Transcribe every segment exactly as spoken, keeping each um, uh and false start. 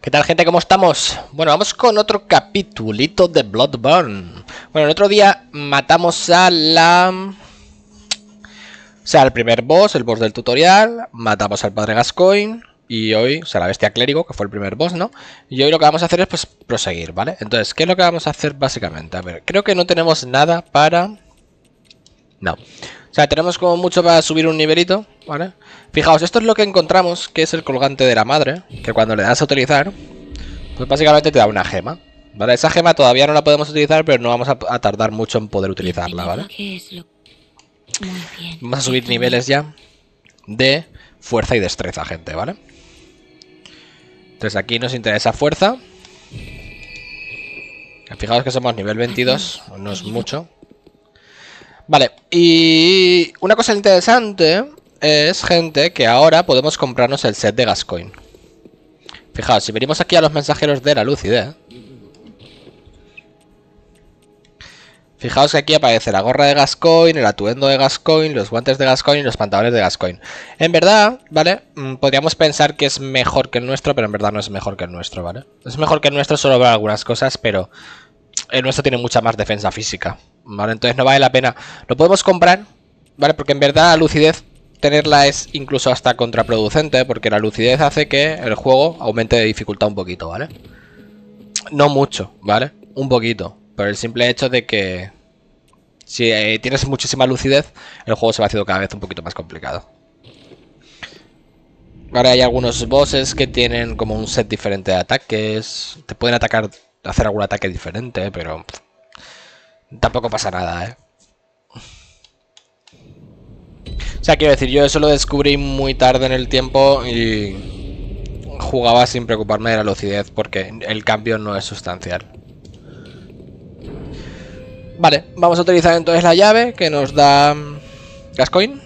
¿Qué tal, gente? ¿Cómo estamos? Bueno, vamos con otro capitulito de Bloodborne. Bueno, el otro día matamos a la... O sea, al primer boss, el boss del tutorial. Matamos al padre Gascoigne. Y hoy, o sea, la bestia clérigo, que fue el primer boss, ¿no? Y hoy lo que vamos a hacer es, pues, proseguir, ¿vale? Entonces, ¿qué es lo que vamos a hacer básicamente? A ver, creo que no tenemos nada para... No. O sea, tenemos como mucho para subir un nivelito, ¿vale? Fijaos, esto es lo que encontramos, que es el colgante de la madre, que cuando le das a utilizar, pues básicamente te da una gema, ¿vale? Esa gema todavía no la podemos utilizar, pero no vamos a, a tardar mucho en poder utilizarla, ¿vale? Vamos a subir niveles ya de fuerza y destreza, gente, ¿vale? Entonces aquí nos interesa fuerza. Fijaos que somos nivel veintidós, no es mucho. Vale, y una cosa interesante es, gente, que ahora podemos comprarnos el set de Gascoigne. Fijaos, si venimos aquí a los mensajeros de la lucidez, fijaos que aquí aparece la gorra de Gascoigne, el atuendo de Gascoigne, los guantes de Gascoigne y los pantalones de Gascoigne. En verdad, ¿vale? Podríamos pensar que es mejor que el nuestro, pero en verdad no es mejor que el nuestro, ¿vale? Es mejor que el nuestro solo para algunas cosas, pero el nuestro tiene mucha más defensa física, ¿vale? Entonces no vale la pena. Lo podemos comprar, ¿vale? Porque en verdad la lucidez, tenerla es incluso hasta contraproducente, porque la lucidez hace que el juego aumente de dificultad un poquito, ¿vale? No mucho, ¿vale? Un poquito. Por el simple hecho de que si eh, tienes muchísima lucidez, el juego se va haciendo cada vez un poquito más complicado. Ahora hay algunos bosses que tienen como un set diferente de ataques. Te pueden atacar, hacer algún ataque diferente, pero tampoco pasa nada, ¿eh? O sea, quiero decir, yo eso lo descubrí muy tarde en el tiempo y jugaba sin preocuparme de la lucidez porque el cambio no es sustancial. Vale, vamos a utilizar entonces la llave que nos da Gascoigne.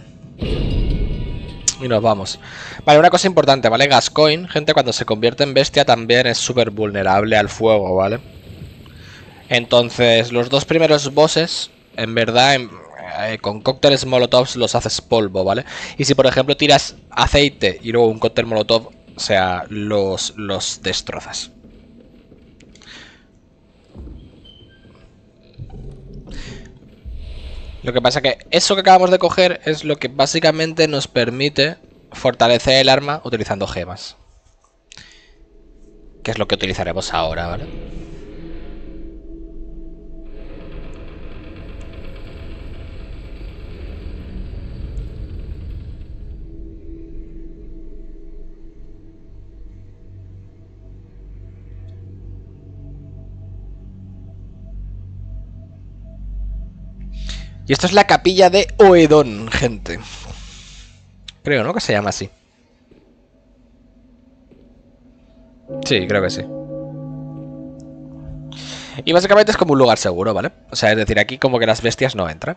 Y nos vamos. Vale, una cosa importante, ¿vale? Gascoigne, gente, cuando se convierte en bestia también es súper vulnerable al fuego, ¿vale? Entonces, los dos primeros bosses, en verdad, en, eh, con cócteles molotovs los haces polvo, ¿vale? Y si, por ejemplo, tiras aceite y luego un cóctel molotov, o sea, los, los destrozas. Lo que pasa que eso que acabamos de coger es lo que básicamente nos permite fortalecer el arma utilizando gemas. Que es lo que utilizaremos ahora, ¿vale? Y esto es la capilla de Oedon, gente. Creo, ¿no? Que se llama así. Sí, creo que sí. Y básicamente es como un lugar seguro, ¿vale? O sea, es decir, aquí como que las bestias no entran.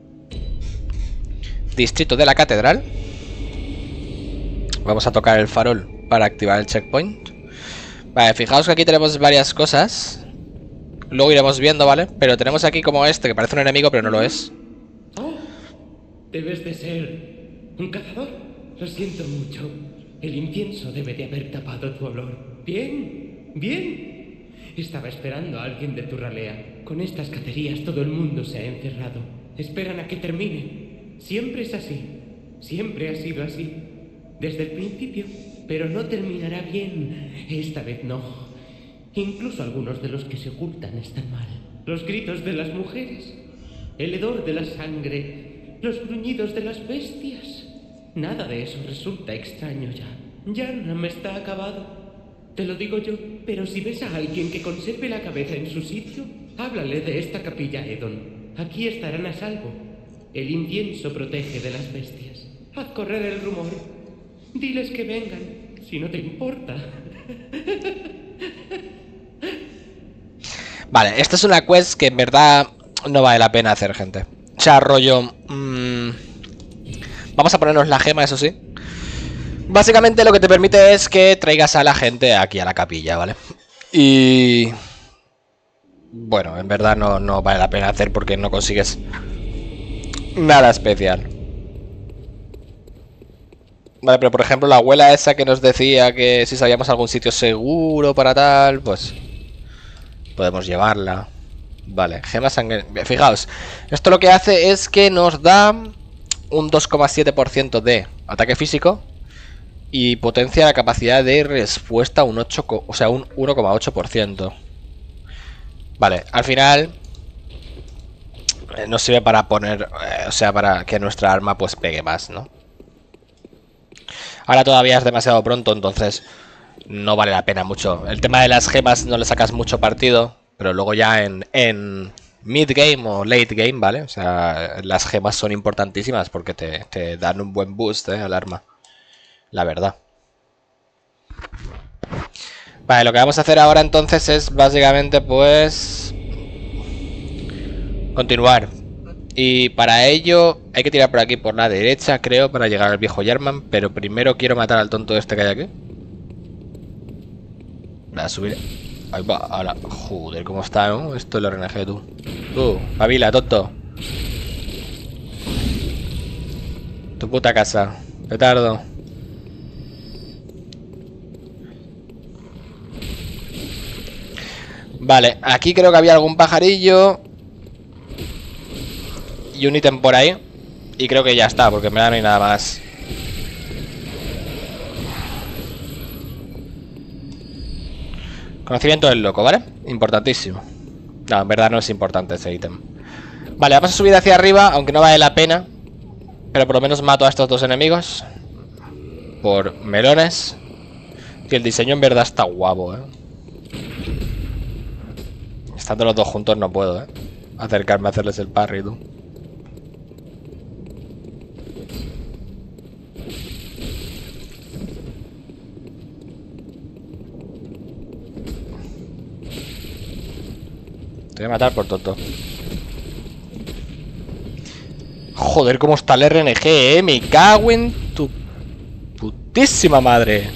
Distrito de la catedral. Vamos a tocar el farol para activar el checkpoint. Vale, fijaos que aquí tenemos varias cosas. Luego iremos viendo, ¿vale? Pero tenemos aquí como este, que parece un enemigo, pero no lo es. Oh, debes de ser un cazador. Lo siento mucho. El incienso debe de haber tapado tu olor. Bien, bien. Estaba esperando a alguien de tu ralea. Con estas cacerías todo el mundo se ha encerrado. Esperan a que termine. Siempre es así. Siempre ha sido así. Desde el principio. Pero no terminará bien. Esta vez no. Incluso algunos de los que se ocultan están mal. Los gritos de las mujeres, el hedor de la sangre, los gruñidos de las bestias. Nada de eso resulta extraño ya. Yharnam está acabado. Te lo digo yo, pero si ves a alguien que conserve la cabeza en su sitio, háblale de esta capilla Edon. Aquí estarán a salvo. El incienso protege de las bestias. Haz correr el rumor. Diles que vengan, si no te importa. Vale, esta es una quest que en verdad no vale la pena hacer, gente. O sea, rollo... Mmm, vamos a ponernos la gema, eso sí. Básicamente lo que te permite es que traigas a la gente aquí a la capilla, ¿vale? Y... bueno, en verdad no, no vale la pena hacer porque no consigues nada especial. Vale, pero por ejemplo la abuela esa que nos decía que si sabíamos algún sitio seguro para tal, pues podemos llevarla. Vale, gema sangre. Fijaos, esto lo que hace es que nos da un dos coma siete por ciento de ataque físico y potencia la capacidad de respuesta un ocho, o sea, un uno coma ocho por ciento. Vale, al final eh, nos sirve para poner, eh, o sea, para que nuestra arma pues pegue más, ¿no? Ahora todavía es demasiado pronto, entonces no vale la pena mucho. El tema de las gemas no le sacas mucho partido, pero luego ya en, en mid game o late game, ¿vale? O sea, las gemas son importantísimas porque te, te dan un buen boost, ¿eh? Al arma. La verdad. Vale, lo que vamos a hacer ahora entonces es básicamente pues continuar. Y para ello hay que tirar por aquí por la derecha, creo, para llegar al viejo German. Pero primero quiero matar al tonto este que hay aquí. Voy a subir. Ahí va, ahora. Joder, cómo está, ¿no? Esto es el R N G, tú. Tú, pavila, tonto. Tu puta casa, petardo. Vale, aquí creo que había algún pajarillo y un ítem por ahí. Y creo que ya está, porque en verdad no hay nada más. Conocimiento del loco, ¿vale? Importantísimo. No, en verdad no es importante ese ítem. Vale, vamos a subir hacia arriba, aunque no vale la pena. Pero por lo menos mato a estos dos enemigos por melones. Y el diseño en verdad está guapo, ¿eh? Estando los dos juntos no puedo, ¿eh? Acercarme a hacerles el parry, tú. Te voy a matar por tonto. Joder, cómo está el R N G, eh. Me cago en tu putísima madre.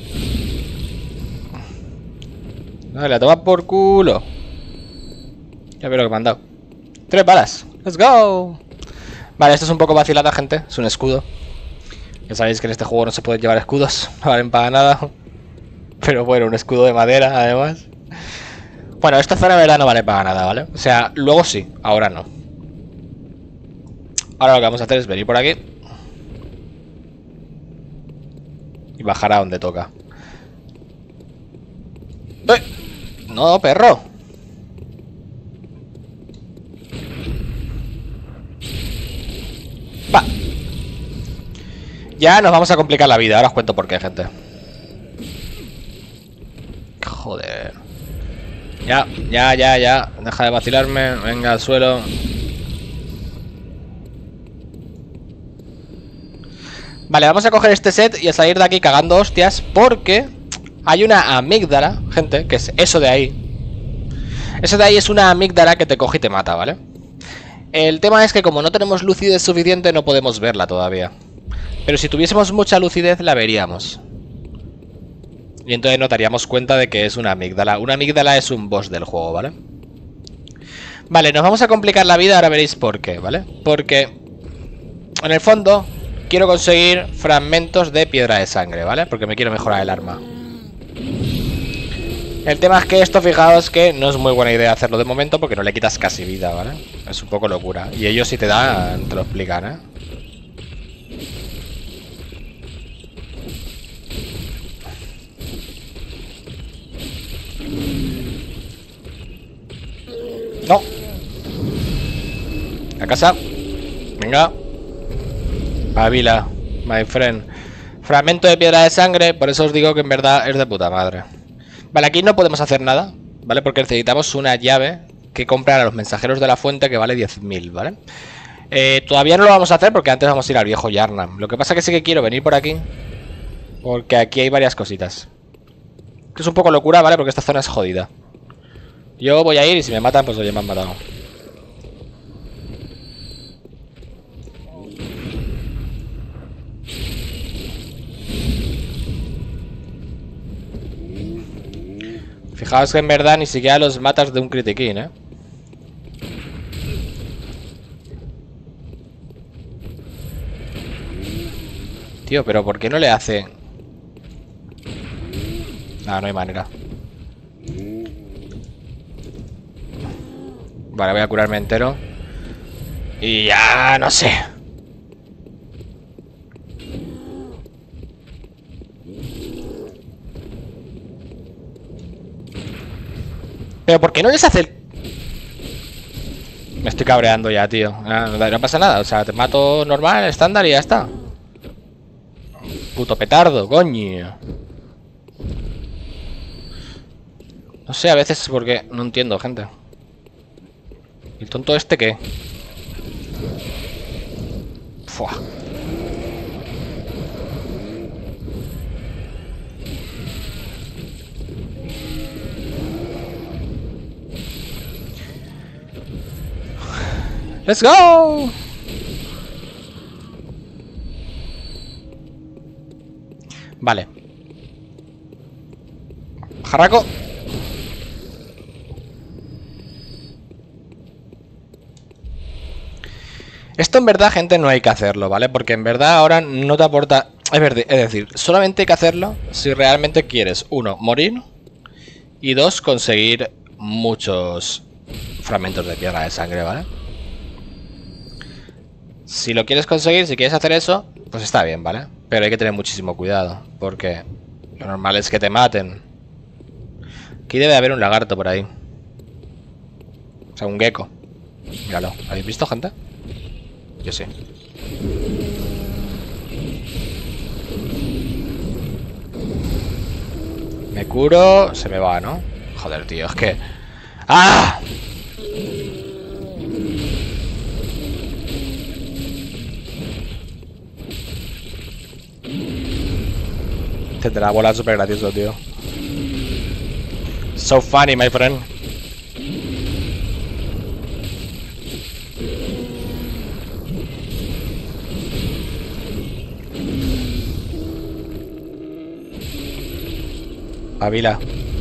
Vale, la toma por culo. Ya veo lo que me han dado. Tres balas. Let's go. Vale, esto es un poco vacilada, gente. Es un escudo. Ya sabéis que en este juego no se pueden llevar escudos. No valen para nada. Pero bueno, un escudo de madera, además. Bueno, esta zona de verdad no vale para nada, ¿vale? O sea, luego sí, ahora no. Ahora lo que vamos a hacer es venir por aquí y bajar a donde toca. ¡Eh! No, perro. Va. Ya nos vamos a complicar la vida. Ahora os cuento por qué, gente. Joder. Ya, ya, ya, ya. Deja de vacilarme. Venga al suelo. Vale, vamos a coger este set y a salir de aquí cagando hostias, porque hay una amígdala, gente, que es eso de ahí. Eso de ahí es una amígdala que te coge y te mata, ¿vale? El tema es que como no tenemos lucidez suficiente no podemos verla todavía. Pero si tuviésemos mucha lucidez la veríamos. Y entonces nos daríamos cuenta de que es una amígdala. Una amígdala es un boss del juego, ¿vale? Vale, nos vamos a complicar la vida, ahora veréis por qué, ¿vale? Porque en el fondo quiero conseguir fragmentos de piedra de sangre, ¿vale? Porque me quiero mejorar el arma. El tema es que esto, fijaos que no es muy buena idea hacerlo de momento porque no le quitas casi vida, ¿vale? Es un poco locura. Y ellos si te dan, te lo explican, ¿eh? No. A casa. Venga. Pavila, my friend. Fragmento de piedra de sangre. Por eso os digo que en verdad es de puta madre. Vale, aquí no podemos hacer nada, ¿vale? Porque necesitamos una llave que comprar a los mensajeros de la fuente que vale diez mil, ¿vale? Eh, todavía no lo vamos a hacer porque antes vamos a ir al viejo Yarnam. Lo que pasa es que sí que quiero venir por aquí, porque aquí hay varias cositas. Que es un poco locura, ¿vale? Porque esta zona es jodida. Yo voy a ir y si me matan, pues oye, me han matado. Fijaos que en verdad ni siquiera los matas de un critiquín, ¿eh? Tío, pero ¿por qué no le hace...? No, no hay manera. Vale, voy a curarme entero. Y ya, no sé. Pero ¿por qué no les hace el...? Me estoy cabreando ya, tío. No, no pasa nada, o sea, te mato normal, estándar y ya está. Puto petardo, coño. No sé, a veces es porque... No entiendo, gente. ¿Y el tonto este qué? Fua. ¡Let's go! Vale. Jarraco. Esto en verdad, gente, no hay que hacerlo, ¿vale? Porque en verdad ahora no te aporta... Es, verde, es decir, solamente hay que hacerlo si realmente quieres, uno, morir, y dos, conseguir muchos fragmentos de piedra de sangre, ¿vale? Si lo quieres conseguir, si quieres hacer eso, pues está bien, ¿vale? Pero hay que tener muchísimo cuidado, porque lo normal es que te maten. Aquí debe de haber un lagarto por ahí. O sea, un gecko. Míralo. ¿Habéis visto, gente? Yo sí. Me curo, se me va, ¿no? Joder, tío, es que... ¡Ah! Tendrá bola súper gracioso, tío. So funny, my friend. Pavila.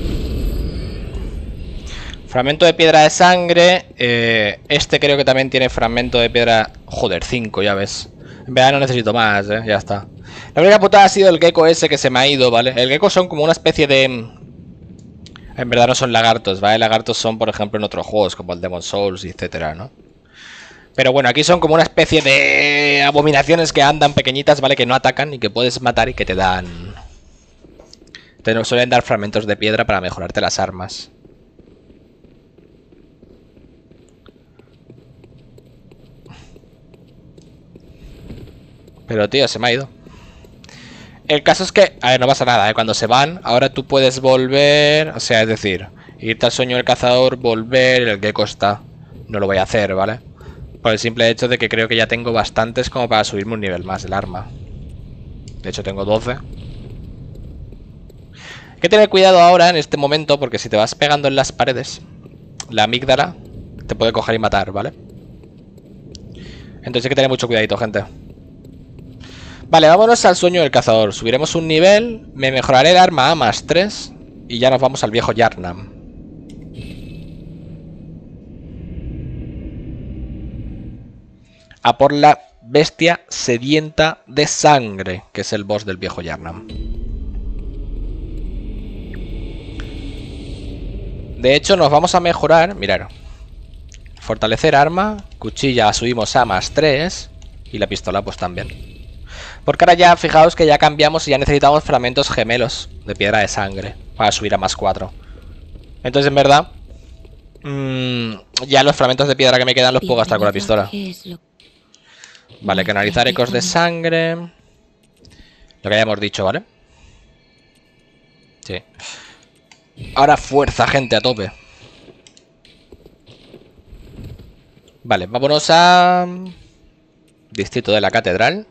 Fragmento de piedra de sangre. Eh, este creo que también tiene fragmento de piedra... Joder, cinco, ya ves. En verdad no necesito más, eh. Ya está. La única putada ha sido el gecko ese que se me ha ido, ¿vale? El gecko son como una especie de... En verdad no son lagartos, ¿vale? Lagartos son, por ejemplo, en otros juegos como el Demon's Souls, etcétera, ¿no? Pero bueno, aquí son como una especie de abominaciones que andan pequeñitas, ¿vale? Que no atacan y que puedes matar y que te dan... Te suelen dar fragmentos de piedra para mejorarte las armas. Pero tío, se me ha ido. El caso es que, a ver, no pasa nada, ¿eh? Cuando se van, ahora tú puedes volver. O sea, es decir, irte al sueño del cazador, volver, el gecko está. No lo voy a hacer, ¿vale? Por el simple hecho de que creo que ya tengo bastantes como para subirme un nivel más del arma. De hecho tengo doce. Hay que tener cuidado ahora en este momento, porque si te vas pegando en las paredes, la amígdala te puede coger y matar, ¿vale? Entonces hay que tener mucho cuidadito, gente. Vale, vámonos al sueño del cazador. Subiremos un nivel, me mejoraré el arma a más tres y ya nos vamos al viejo Yharnam. A por la bestia sedienta de sangre, que es el boss del viejo Yharnam. De hecho, nos vamos a mejorar, mirad. Fortalecer arma, cuchilla subimos a más tres y la pistola pues también. Porque ahora ya, fijaos que ya cambiamos y ya necesitamos fragmentos gemelos de piedra de sangre para subir a más cuatro. Entonces, en verdad, mmm, ya los fragmentos de piedra que me quedan los puedo gastar con la pistola. Vale, canalizar ecos de sangre. Lo que hayamos dicho, ¿vale? Sí. Ahora fuerza, gente, a tope. Vale, vámonos a... Distrito de la Catedral.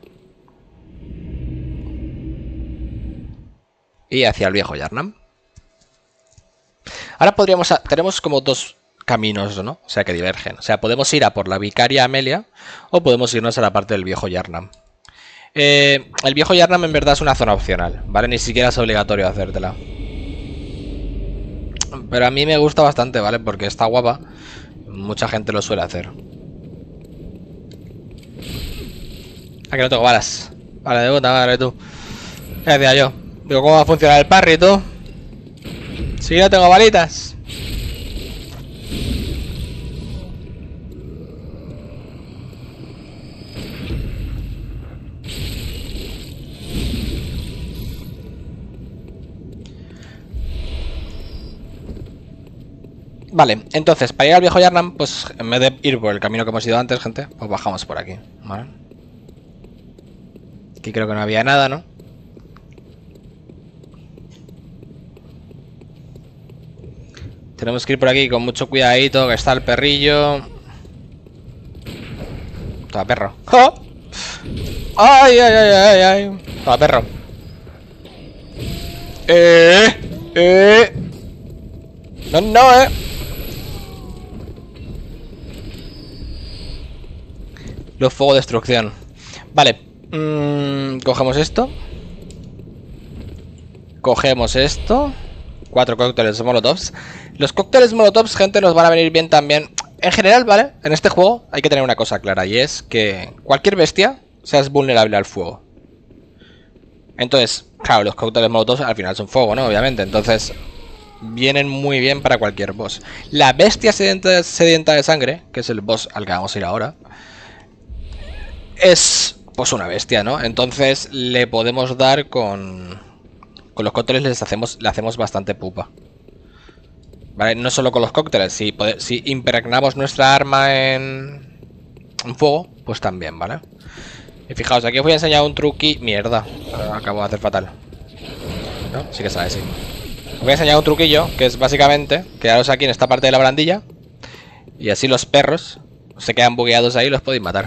Y hacia el viejo Yharnam. Ahora podríamos... A... Tenemos como dos caminos, ¿no? O sea, que divergen. O sea, podemos ir a por la Vicaria Amelia o podemos irnos a la parte del viejo Yharnam. Eh, el viejo Yharnam en verdad es una zona opcional, ¿vale? Ni siquiera es obligatorio hacértela. Pero a mí me gusta bastante, ¿vale? Porque está guapa. Mucha gente lo suele hacer. Ah, que no tengo balas. Vale, de puta madre, tú. ¿Qué decía yo? Digo, ¿cómo va a funcionar el parry, tú? Si no tengo balitas. Vale, entonces, para ir al viejo Yharnam, pues en vez de ir por el camino que hemos ido antes, gente, pues bajamos por aquí, ¿vale? Aquí creo que no había nada, ¿no? Tenemos que ir por aquí con mucho cuidadito, que está el perrillo. Toma, perro. ¡Oh! ¡Ay, ay, ay, ay, ay! Toma, perro. ¡Eh! ¡Eh! No, no, eh. Los fuego de destrucción. Vale. Mm, cogemos esto. Cogemos esto. Cuatro cócteles molotovs. Los cócteles molotovs, gente, nos van a venir bien también. En general, ¿vale? En este juego hay que tener una cosa clara. Y es que cualquier bestia sea es vulnerable al fuego. Entonces, claro, los cócteles molotovs al final son fuego, ¿no? Obviamente. Entonces, vienen muy bien para cualquier boss. La bestia sedienta, sedienta de sangre, que es el boss al que vamos a ir ahora, es pues una bestia, ¿no? Entonces le podemos dar con... Con los cócteles les hacemos, le hacemos bastante pupa. Vale, no solo con los cócteles. Si, pode, si impregnamos nuestra arma en, en fuego, pues también, ¿vale? Y fijaos, aquí os voy a enseñar un truqui... Mierda, acabo de hacer fatal. ¿No? Sí que sabe, sí. Os voy a enseñar un truquillo, que es básicamente quedaros aquí en esta parte de la barandilla. Y así los perros se quedan bugueados ahí y los podéis matar.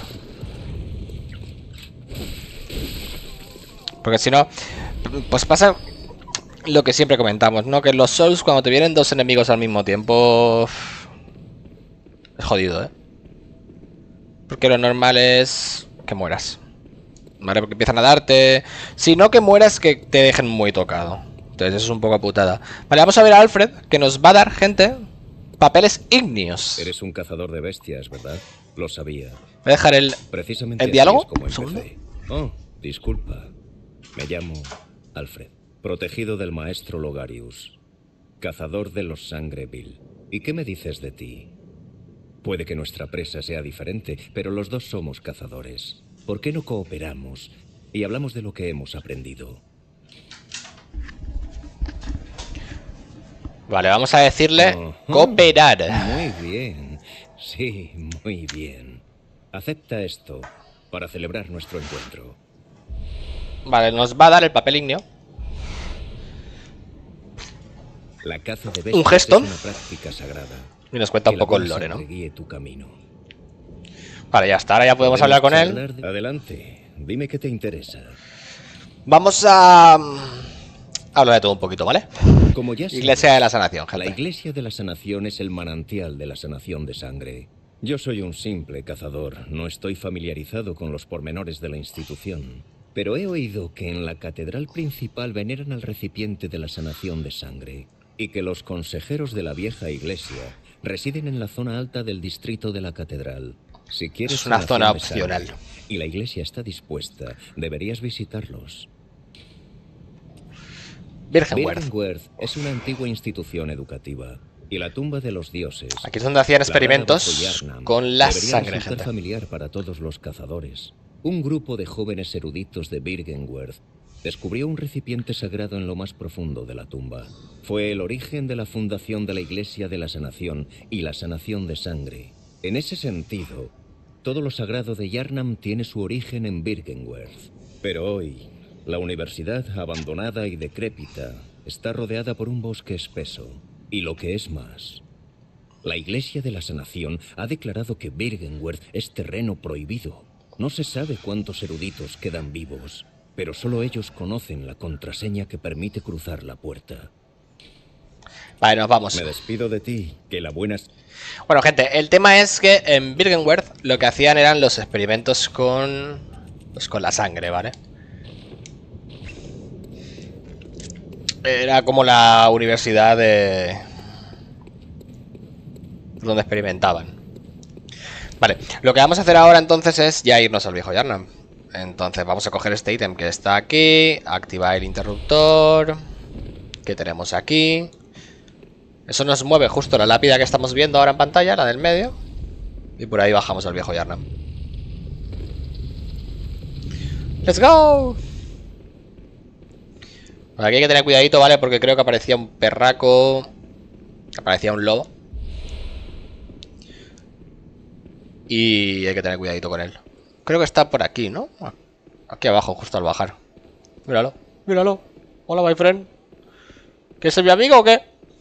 Porque si no, pues pasa lo que siempre comentamos, ¿no? Que en los Souls, cuando te vienen dos enemigos al mismo tiempo, es jodido, ¿eh? Porque lo normal es que mueras, ¿vale? Porque empiezan a darte... Si no que mueras, que te dejen muy tocado. Entonces eso es un poco putada. Vale, vamos a ver a Alfred, que nos va a dar, gente, papeles ígneos. Eres un cazador de bestias, ¿verdad? Lo sabía. Voy a dejar el, Precisamente el diálogo. así es como empecé. Oh, disculpa. Me llamo Alfred, protegido del maestro Logarius, cazador de los Sangre Vil. ¿Y qué me dices de ti? Puede que nuestra presa sea diferente, pero los dos somos cazadores. ¿Por qué no cooperamos y hablamos de lo que hemos aprendido? Vale, vamos a decirle Oh, cooperar. Muy bien, sí, muy bien. Acepta esto para celebrar nuestro encuentro. Vale, nos va a dar el papel ígneo. La caza de Un gesto. es una práctica sagrada. Y nos cuenta un Que la poco el buena lore, ¿no? sangre guíe tu camino. Vale, ya está, ahora ya podemos hablar con él. Hablar de- Adelante, dime qué te interesa. Vamos a... mm, hablar de todo un poquito, ¿vale? Como ya sabes, Iglesia de la Sanación, la gente. Iglesia de la Sanación es el manantial de la sanación de sangre. Yo soy un simple cazador, no estoy familiarizado con los pormenores de la institución. Pero he oído que en la catedral principal veneran al recipiente de la sanación de sangre y que los consejeros de la vieja iglesia residen en la zona alta del distrito de la catedral. Si quieres Es una sanación zona de sangre opcional. y la iglesia está dispuesta, deberías visitarlos. Virgenworth. Birkenworth es una antigua institución educativa y la tumba de los dioses. Aquí es donde hacían labrada experimentos bajo Yharnam, con la debería sangre, resultar gente. familiar para todos los cazadores. Un grupo de jóvenes eruditos de Birkenworth descubrió un recipiente sagrado en lo más profundo de la tumba. Fue el origen de la fundación de la Iglesia de la Sanación y la sanación de sangre. En ese sentido, todo lo sagrado de Yharnam tiene su origen en Birkenworth. Pero hoy, la universidad, abandonada y decrépita, está rodeada por un bosque espeso. Y lo que es más, la Iglesia de la Sanación ha declarado que Birkenworth es terreno prohibido. No se sabe cuántos eruditos quedan vivos, pero solo ellos conocen la contraseña que permite cruzar la puerta. Vale, nos vamos. Me despido de ti, que la buena... Bueno, gente, el tema es que en Birkenworth lo que hacían eran los experimentos con... Pues con la sangre, ¿vale? Era como la universidad de... donde experimentaban. Vale, lo que vamos a hacer ahora entonces es ya irnos al viejo Yharnam. Entonces vamos a coger este ítem que está aquí. Activar el interruptor. Que tenemos aquí. Eso nos mueve justo la lápida que estamos viendo ahora en pantalla, la del medio. Y por ahí bajamos al viejo Yharnam. ¡Let's go! Aquí hay que tener cuidadito, ¿vale? Porque creo que aparecía un perraco. Aparecía un lobo. Y hay que tener cuidadito con él. Creo que está por aquí, ¿no? Aquí abajo, justo al bajar. Míralo, míralo. Hola, my friend. ¿Que es mi amigo o qué?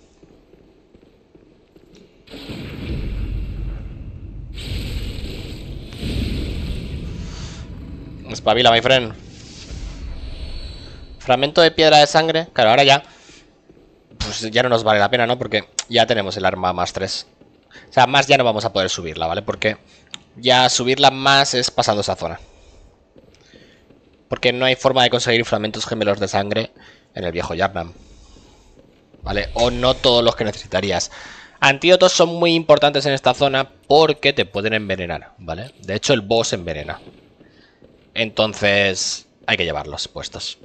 Espabila, my friend. Fragmento de piedra de sangre. Claro, ahora ya pues ya no nos vale la pena, ¿no? Porque ya tenemos el arma más tres. O sea, más ya no vamos a poder subirla, ¿vale? Porque ya subirla más es pasando esa zona. Porque no hay forma de conseguir fragmentos gemelos de sangre en el viejo Yharnam, ¿vale? O no todos los que necesitarías. Antídotos son muy importantes en esta zona porque te pueden envenenar, ¿vale? De hecho, el boss envenena. Entonces, hay que llevarlos puestos.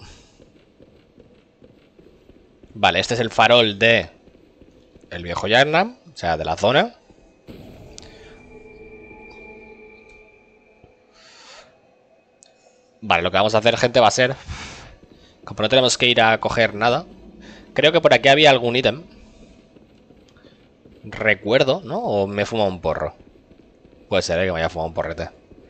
Vale, este es el farol de el viejo Yharnam, o sea, de la zona. Vale, lo que vamos a hacer, gente, va a ser... Como no tenemos que ir a coger nada, creo que por aquí había algún ítem. Recuerdo, ¿no? O me he fumado un porro. Puede ser, ¿eh? Que me haya fumado un porrete.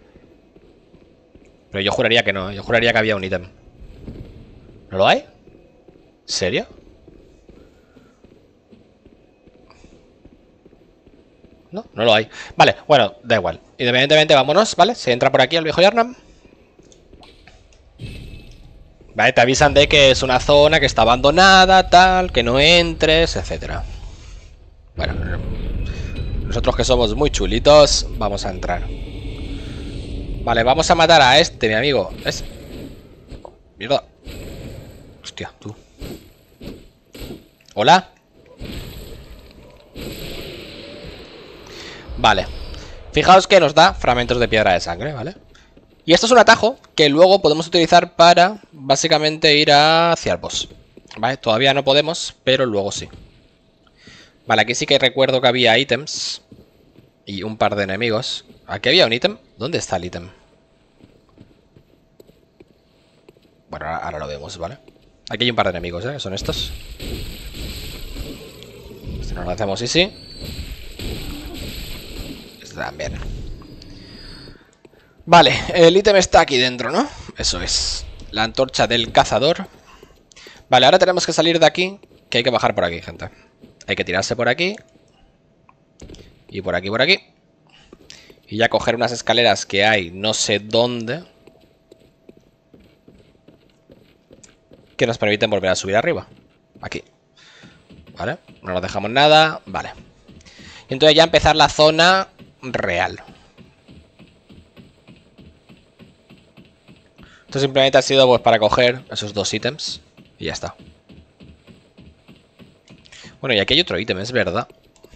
Pero yo juraría que no, ¿eh? Yo juraría que había un ítem. ¿No lo hay? ¿Serio? No, no lo hay. Vale, bueno, da igual. Independientemente, vámonos, ¿vale? Se entra por aquí el viejo Yharnam. Vale, te avisan de que es una zona que está abandonada, tal, que no entres, etcétera. Bueno, nosotros que somos muy chulitos, vamos a entrar. Vale, vamos a matar a este, mi amigo. Es... Mierda. Hostia, tú. Hola. Vale. Fijaos que nos da fragmentos de piedra de sangre, ¿vale? Y esto es un atajo que luego podemos utilizar para básicamente ir hacia el boss. Vale, todavía no podemos, pero luego sí. Vale, aquí sí que recuerdo que había ítems y un par de enemigos. Aquí había un ítem. ¿Dónde está el ítem? Bueno, ahora lo vemos, ¿vale? Aquí hay un par de enemigos, ¿eh? Son estos. Este nos lo hacemos easy. Este también. Vale, el ítem está aquí dentro, ¿no? Eso es. La antorcha del cazador. Vale, ahora tenemos que salir de aquí. Que hay que bajar por aquí, gente. Hay que tirarse por aquí. Y por aquí, por aquí. Y ya coger unas escaleras que hay no sé dónde. Que nos permiten volver a subir arriba. Aquí. Vale, no nos dejamos nada. Vale. Y entonces ya empezar la zona real. Esto simplemente ha sido pues para coger esos dos ítems. Y ya está. Bueno, y aquí hay otro ítem, es verdad.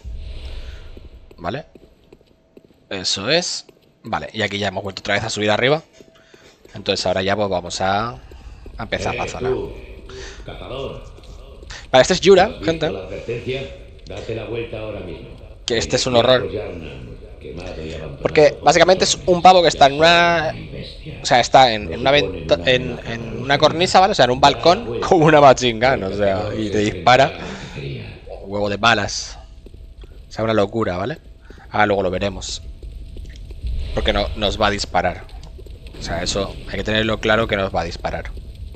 Vale. Eso es. Vale, y aquí ya hemos vuelto otra vez a subir arriba. Entonces ahora ya pues vamos a, a empezar eh, la zona. Tú, cazador. Vale, este es Yura, gente. La Date la vuelta ahora mismo. Que este es un horror. Porque básicamente es un pavo que está en una... O sea, está en, en, una, venta, en, en una cornisa, ¿vale? O sea, en un balcón con una machine gun, o sea, y te dispara un huevo de balas. O sea, una locura, ¿vale? Ah, luego lo veremos. Porque no, nos va a disparar. O sea, eso hay que tenerlo claro que nos va a disparar.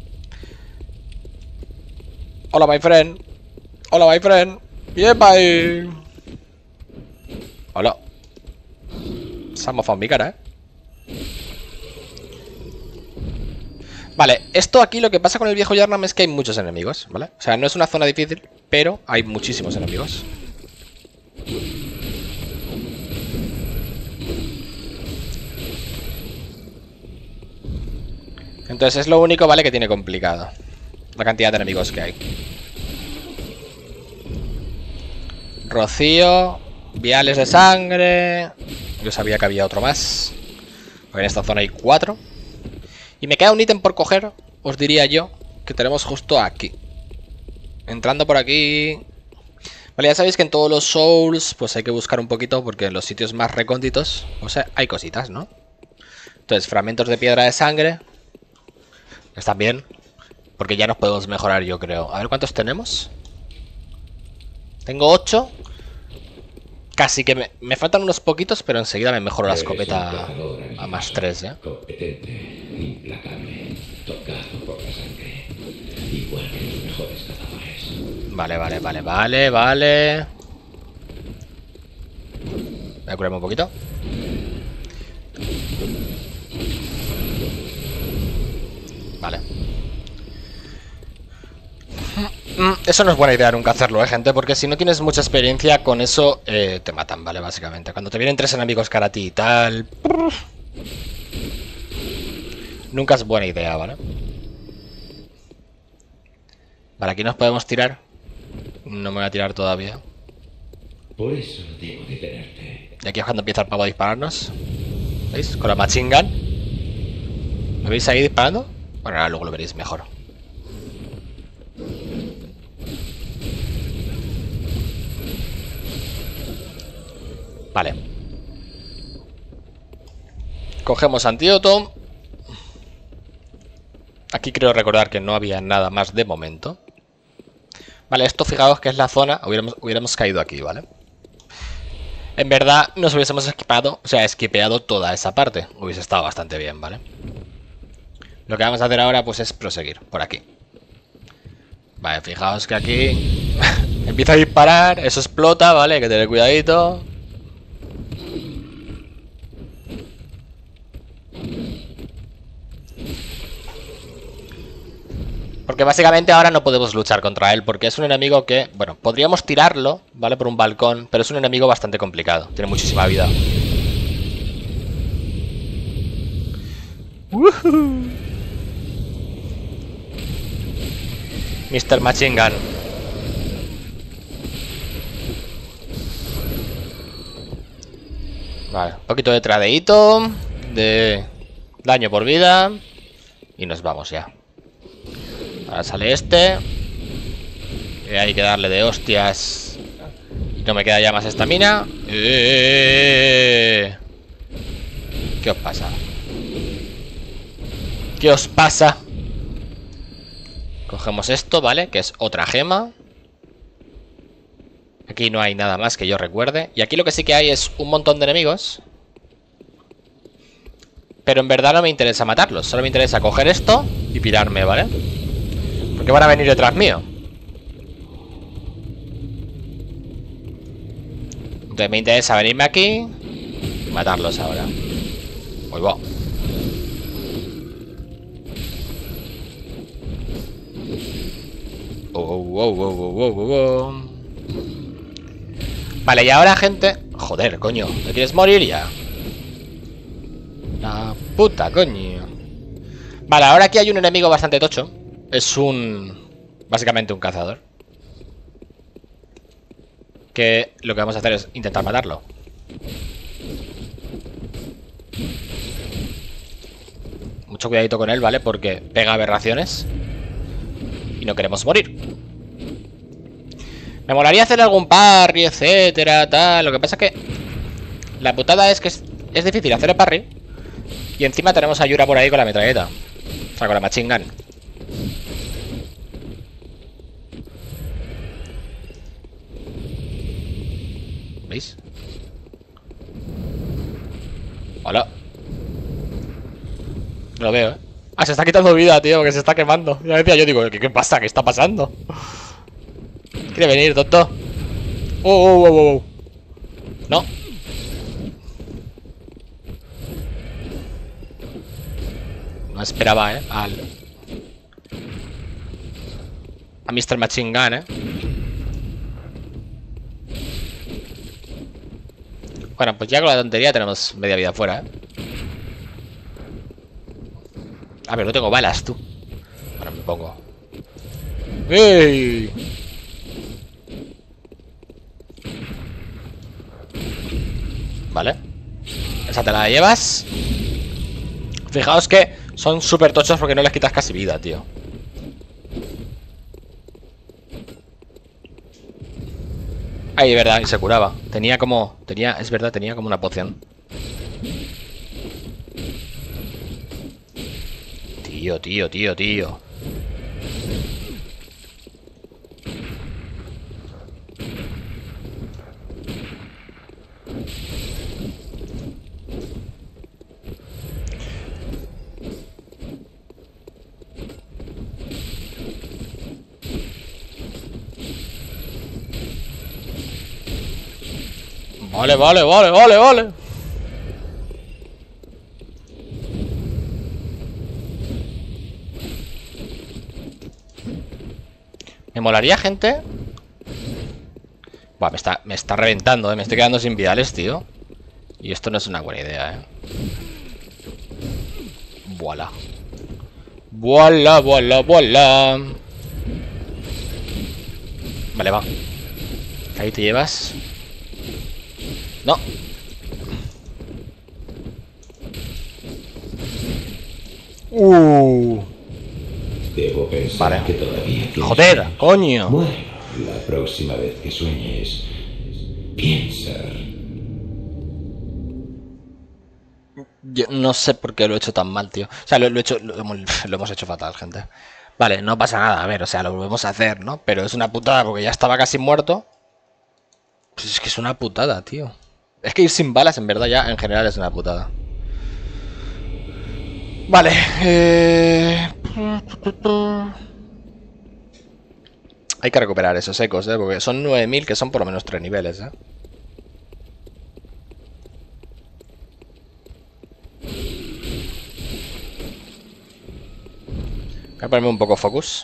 Hola, my friend. Hola, my friend. Bien, bye. Hola. Se ha mofado mi cara, ¿eh? Vale, esto aquí lo que pasa con el viejo Yharnam es que hay muchos enemigos, ¿vale? O sea, no es una zona difícil, pero hay muchísimos enemigos. Entonces es lo único, ¿vale? Que tiene complicado la cantidad de enemigos que hay. Rocío, viales de sangre. Yo sabía que había otro más. Porque en esta zona hay cuatro. Y me queda un ítem por coger, os diría yo, que tenemos justo aquí. Entrando por aquí... Vale, ya sabéis que en todos los Souls pues hay que buscar un poquito porque en los sitios más recónditos pues hay cositas, ¿no? Entonces, fragmentos de piedra de sangre. Están bien. Porque ya nos podemos mejorar, yo creo. A ver cuántos tenemos. Tengo ocho. Casi que me, me faltan unos poquitos, pero enseguida me mejoro la escopeta a más tres, ¿eh? Competente, implacable, tocado por la sangre. Igual que los mejores cazadores. Vale, vale, vale, vale, vale. Voy a curarme un poquito. Vale. Eso no es buena idea nunca hacerlo, eh, gente, porque si no tienes mucha experiencia con eso, eh, te matan, ¿vale? Básicamente. Cuando te vienen tres enemigos cara a ti y tal... Nunca es buena idea, ¿vale? Vale, aquí nos podemos tirar. No me voy a tirar todavía. Por eso debo detenerte. Y aquí es cuando empieza el pavo a dispararnos. ¿Veis? Con la machine gun. ¿Me veis ahí disparando? Bueno, ahora luego lo veréis mejor. Vale. Cogemos antídoto. Aquí creo recordar que no había nada más de momento. Vale, esto fijaos que es la zona. Hubiéramos, hubiéramos caído aquí, ¿vale? En verdad nos hubiésemos esquipado, o sea, esquipeado toda esa parte. Hubiese estado bastante bien, ¿vale? Lo que vamos a hacer ahora pues es proseguir por aquí. Vale, fijaos que aquí empieza a disparar, eso explota, ¿vale? Hay que tener cuidadito. Porque básicamente ahora no podemos luchar contra él, porque es un enemigo que, bueno, podríamos tirarlo, ¿vale? Por un balcón, pero es un enemigo bastante complicado. Tiene muchísima vida. ¡Woohoo! mister Machine Gun. Vale, un poquito de tradeíto, de daño por vida. Y nos vamos ya. Ahora sale este. Y hay que darle de hostias. No me queda ya más estamina. ¿Qué os pasa? ¿Qué os pasa? Cogemos esto, ¿vale? Que es otra gema. Aquí no hay nada más que yo recuerde. Y aquí lo que sí que hay es un montón de enemigos. Pero en verdad no me interesa matarlos. Solo me interesa coger esto y pirarme, ¿vale? Porque van a venir detrás mío. Entonces me interesa venirme aquí y matarlos ahora. Uy, va. Oh, oh, oh, oh, oh, oh, oh. Vale, y ahora, gente... Joder, coño, ¿te quieres morir ya? La puta, coño. Vale, ahora aquí hay un enemigo bastante tocho. Es un... Básicamente un cazador. Que lo que vamos a hacer es intentar matarlo. Mucho cuidadito con él, ¿vale? Porque pega aberraciones. Y no queremos morir. Me molaría hacer algún parry, etcétera, tal. Lo que pasa es que la putada es que es, es difícil hacer el parry. Y encima tenemos a Yura por ahí con la metralleta. O sea, con la machine gun. ¿Veis? Hola. No lo veo, ¿eh? Ah, se está quitando vida, tío, que se está quemando. Ya decía yo, digo, ¿qué, qué pasa? ¿Qué está pasando? ¿Quiere venir, tonto? Oh, oh, oh, oh. No. No esperaba, ¿eh? Al... A mister Machine Gun, ¿eh? Bueno, pues ya con la tontería tenemos media vida fuera, ¿eh? A ver, no tengo balas, tú. Ahora me pongo. ¡Ey! Vale. Esa te la llevas. Fijaos que Son súper tochos porque no les quitas casi vida, tío. Ay, es verdad, y se curaba. Tenía como... Tenía, es verdad, tenía como una poción. Tío, tío, tío, tío. Vale, vale, vale, vale, vale. Me molaría, gente. Buah, me está, me está reventando, eh. Me estoy quedando sin vidales, tío. Y esto no es una buena idea, eh. Voilà. Voilà, voilà, voilà. Vale, va. Ahí te llevas. No. Uh. Debo pensar Vale. que todavía tienes Joder, sueños. coño. Bueno, la próxima vez que sueñes, piensa. Yo no sé por qué lo he hecho tan mal, tío. O sea, lo, lo he hecho, lo, hemos- lo hemos hecho fatal, gente. Vale, no pasa nada, a ver, o sea, lo volvemos a hacer, ¿no? Pero es una putada porque ya estaba casi muerto. Pues es que es una putada, tío. Es que ir sin balas, en verdad, ya en general es una putada. Vale, eh... hay que recuperar esos ecos, ¿eh? Porque son nueve mil, que son por lo menos tres niveles, ¿eh? Voy a ponerme un poco focus.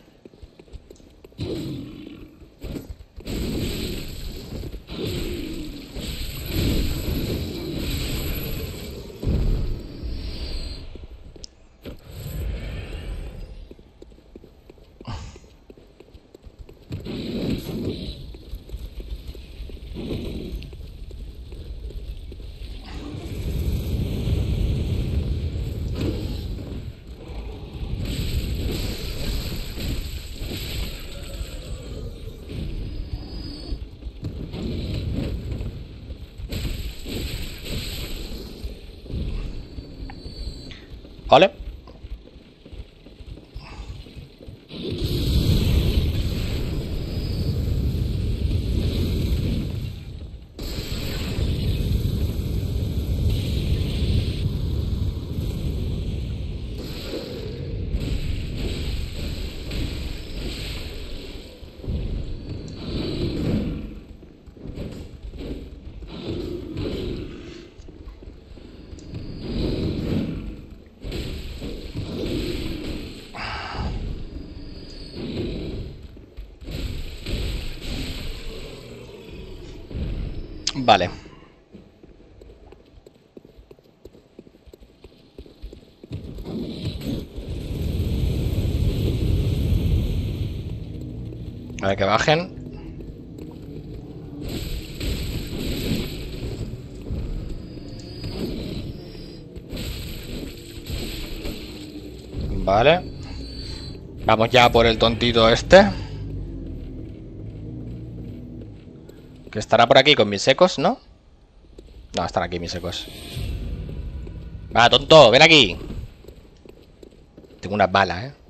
¿Vale? Vale. A ver que bajen. Vale. Vamos ya por el tontito este. Que estará por aquí con mis ecos, ¿no? No, están aquí mis ecos. Va, tonto, ven aquí. Tengo una bala, ¿eh?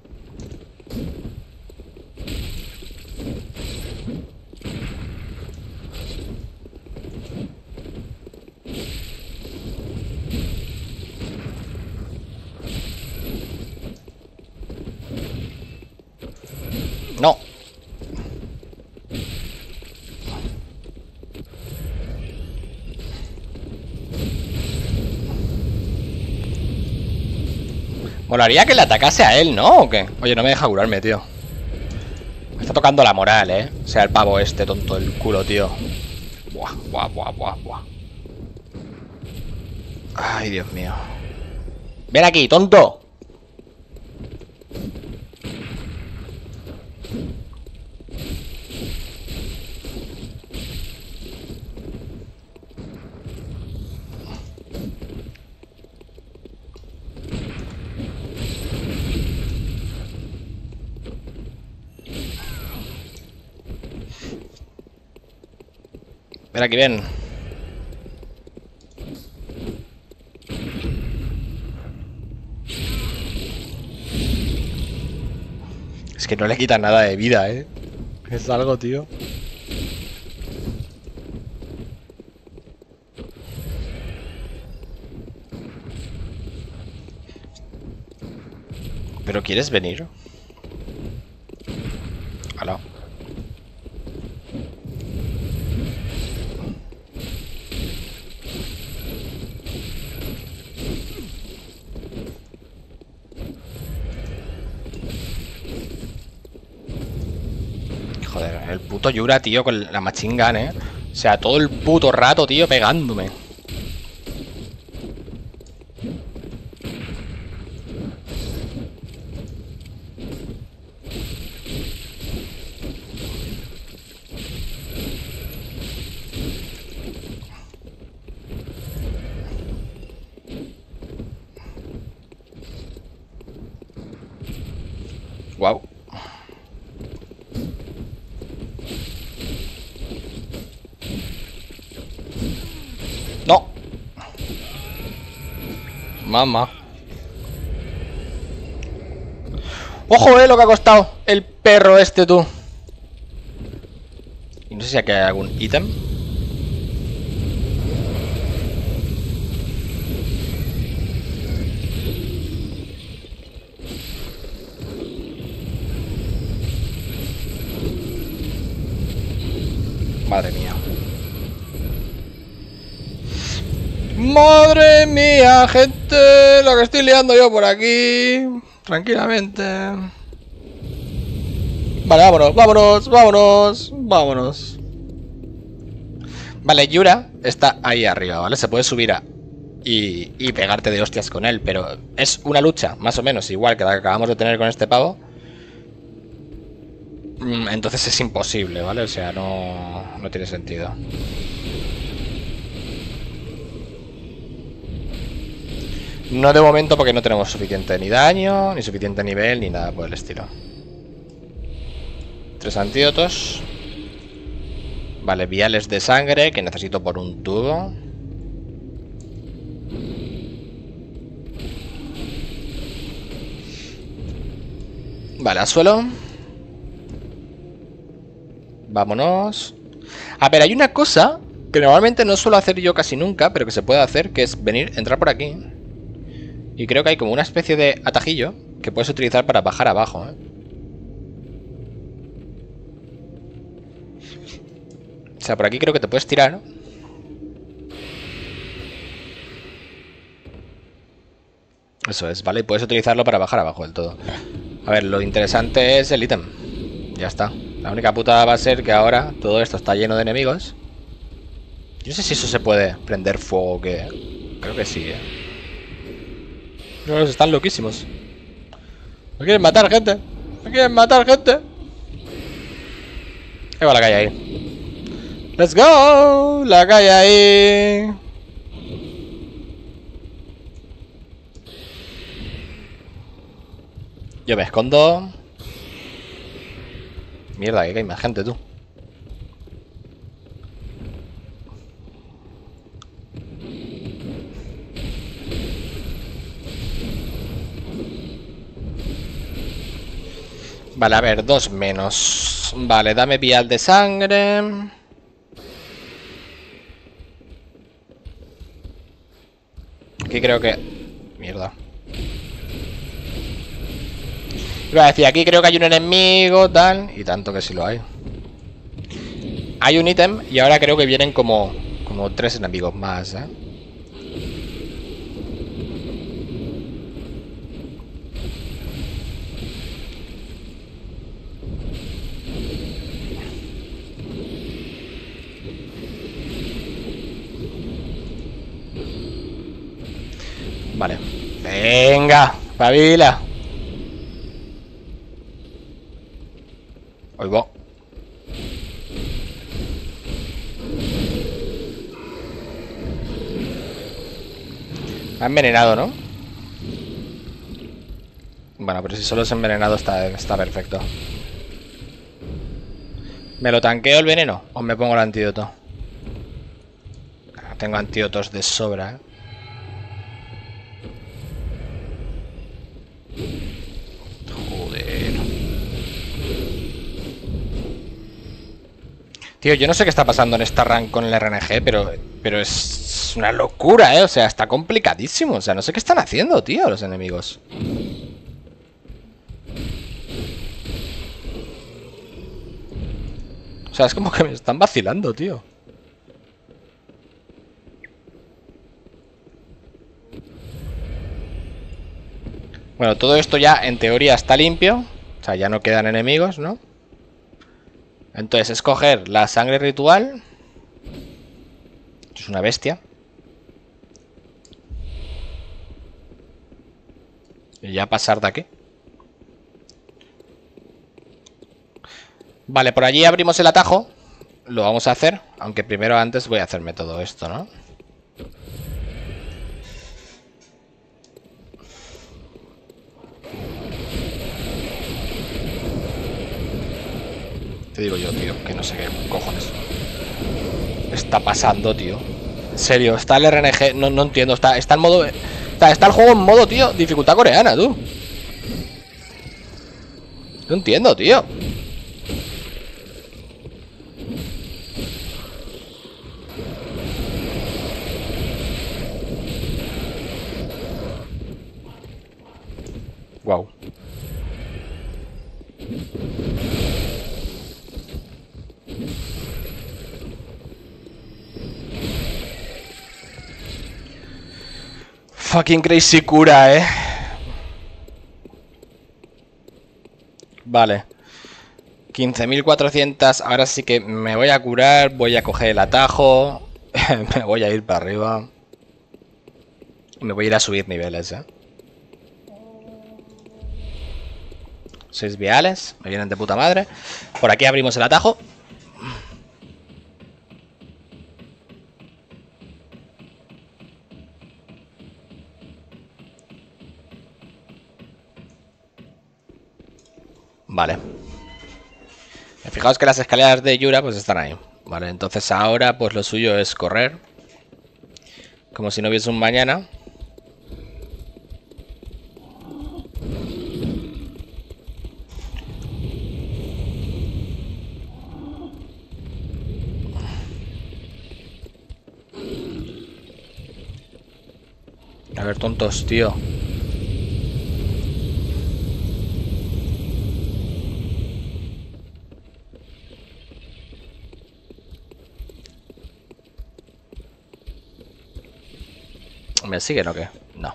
No. Molaría que le atacase a él, ¿no? ¿O qué? Oye, no me deja curarme, tío. Me está tocando la moral, ¿eh? O sea, el pavo este, tonto del culo, tío. Buah, buah, buah, buah, buah. Ay, Dios mío. Ven aquí, tonto. Ven aquí, ven. Es que no le quita nada de vida, eh. Es algo, tío. ¿Pero quieres venir? Hola. Joder, el puto Yura, tío, con la machine gun, eh. O sea, todo el puto rato, tío, pegándome. Wow. No. Mamá. Ojo, eh, lo que ha costado el perro este, tú. Y no sé si aquí hay algún ítem. Madre mía. Madre mía, gente. Lo que estoy liando yo por aquí. Tranquilamente. Vale, vámonos, vámonos, vámonos. Vámonos. Vale, Yura está ahí arriba, ¿vale? Se puede subir a... Y, y pegarte de hostias con él. Pero es una lucha, más o menos, igual que la que acabamos de tener con este pavo. Entonces es imposible, ¿vale? O sea, no, no tiene sentido. No de momento porque no tenemos suficiente ni daño, ni suficiente nivel, ni nada por el estilo. Tres antídotos. Vale, viales de sangre que necesito por un tubo. Vale, al suelo. Vámonos. A ver, hay una cosa que normalmente no suelo hacer yo casi nunca, pero que se puede hacer, que es venir, entrar por aquí. Y creo que hay como una especie de atajillo que puedes utilizar para bajar abajo, ¿eh? O sea, por aquí creo que te puedes tirar, ¿no? Eso es, ¿vale? Y puedes utilizarlo para bajar abajo del todo. A ver, lo interesante es el ítem. Ya está. La única putada va a ser que ahora todo esto está lleno de enemigos. Yo no sé si eso se puede prender fuego o qué. Creo que sí, ¿eh? No, están loquísimos. Me quieren matar, gente. Me quieren matar, gente. Ahí va la calle ahí. Let's go. La calle ahí. Yo me escondo. Mierda, que hay más gente, tú. Vale, a ver, dos menos. Vale, dame vial de sangre. Aquí creo que... Mierda. Iba a decir, aquí creo que hay un enemigo, tal. Y tanto que sí lo hay. Hay un ítem y ahora creo que vienen como... Como tres enemigos más, ¿eh? Vale. Venga, pabila. Ahí va. Me ha envenenado, ¿no? Bueno, pero si solo es envenenado está, está perfecto. ¿Me lo tanqueo el veneno o me pongo el antídoto? Tengo antídotos de sobra, ¿eh? Joder. Tío, yo no sé qué está pasando en esta run con el R N G, pero, pero es una locura, ¿eh? O sea, está complicadísimo. O sea, no sé qué están haciendo, tío, los enemigos. O sea, es como que me están vacilando, tío. Bueno, todo esto ya en teoría está limpio. O sea, ya no quedan enemigos, ¿no? Entonces, escoger la sangre ritual. Es una bestia. Y ya pasar de aquí. Vale, por allí abrimos el atajo. Lo vamos a hacer. Aunque primero antes voy a hacerme todo esto, ¿no? Te digo yo, tío, que no sé qué cojones está pasando, tío. En serio, está el R N G. No, no entiendo, está, está en modo... Está, está el juego en modo, tío, dificultad coreana, tú. No entiendo, tío. Wow. Fucking crazy cura, eh. Vale. quince mil cuatrocientos. Ahora sí que me voy a curar. Voy a coger el atajo. Me voy a ir para arriba. Me voy a ir a subir niveles, eh. Seis viales. Me vienen de puta madre. Por aquí abrimos el atajo. Vale. Fijaos que las escaleras de Yura pues están ahí. Vale, entonces ahora pues lo suyo es correr. Como si no hubiese un mañana. A ver, tontos, tío. ¿Me siguen o qué? No.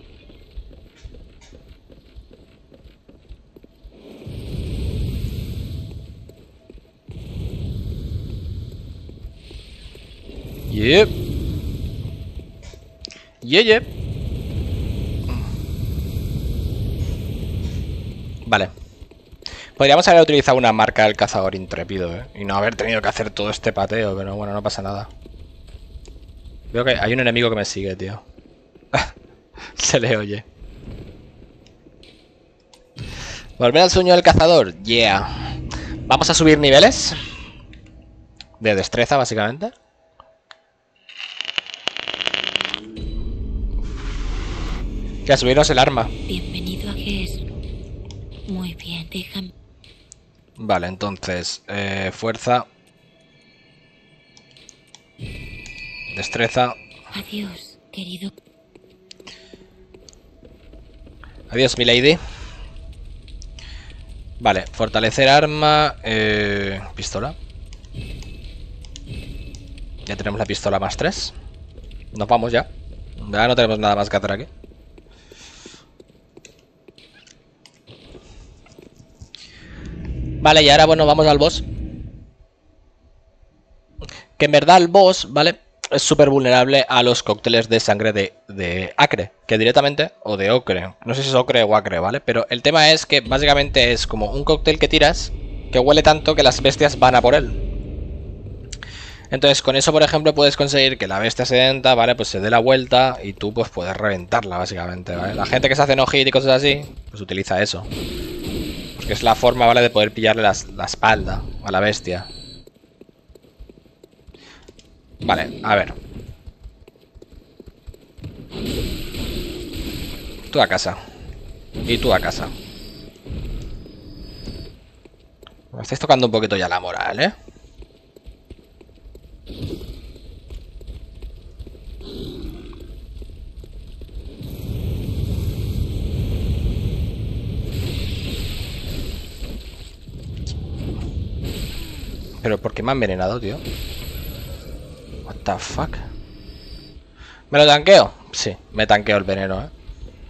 Yep. Yep, yep. Vale. Podríamos haber utilizado una marca del cazador intrépido, ¿eh? Y no haber tenido que hacer todo este pateo, pero bueno, no pasa nada. Veo que hay un enemigo que me sigue, tío. Se le oye. Volver al sueño del cazador. Yeah. Vamos a subir niveles. De destreza, básicamente. Y a subirnos el arma. Bienvenido a Ges. Muy bien, déjame. Vale, entonces, eh, fuerza. Destreza. Adiós, querido. Adiós, milady. Vale, fortalecer arma. Eh, pistola. Ya tenemos la pistola más tres. Nos vamos ya. Ya no tenemos nada más que hacer aquí. Vale, y ahora bueno, vamos al boss. Que en verdad el boss, ¿vale? Es súper vulnerable a los cócteles de sangre de, de acre. Que directamente, o de ocre. No sé si es ocre o acre, ¿vale? Pero el tema es que básicamente es como un cóctel que tiras que huele tanto que las bestias van a por él. Entonces con eso, por ejemplo, puedes conseguir que la bestia sedenta, ¿vale? Pues se dé la vuelta y tú pues puedes reventarla, básicamente, ¿vale? La gente que se hace no-hit y cosas así, pues utiliza eso. Porque es la forma, ¿vale? De poder pillarle las, la espalda a la bestia. Vale, a ver. Tú a casa. Y tú a casa. Me estáis tocando un poquito ya la moral, ¿eh? Pero ¿por qué me ha envenenado, tío? What the fuck? ¿Me lo tanqueo? Sí, me tanqueo el veneno, ¿eh?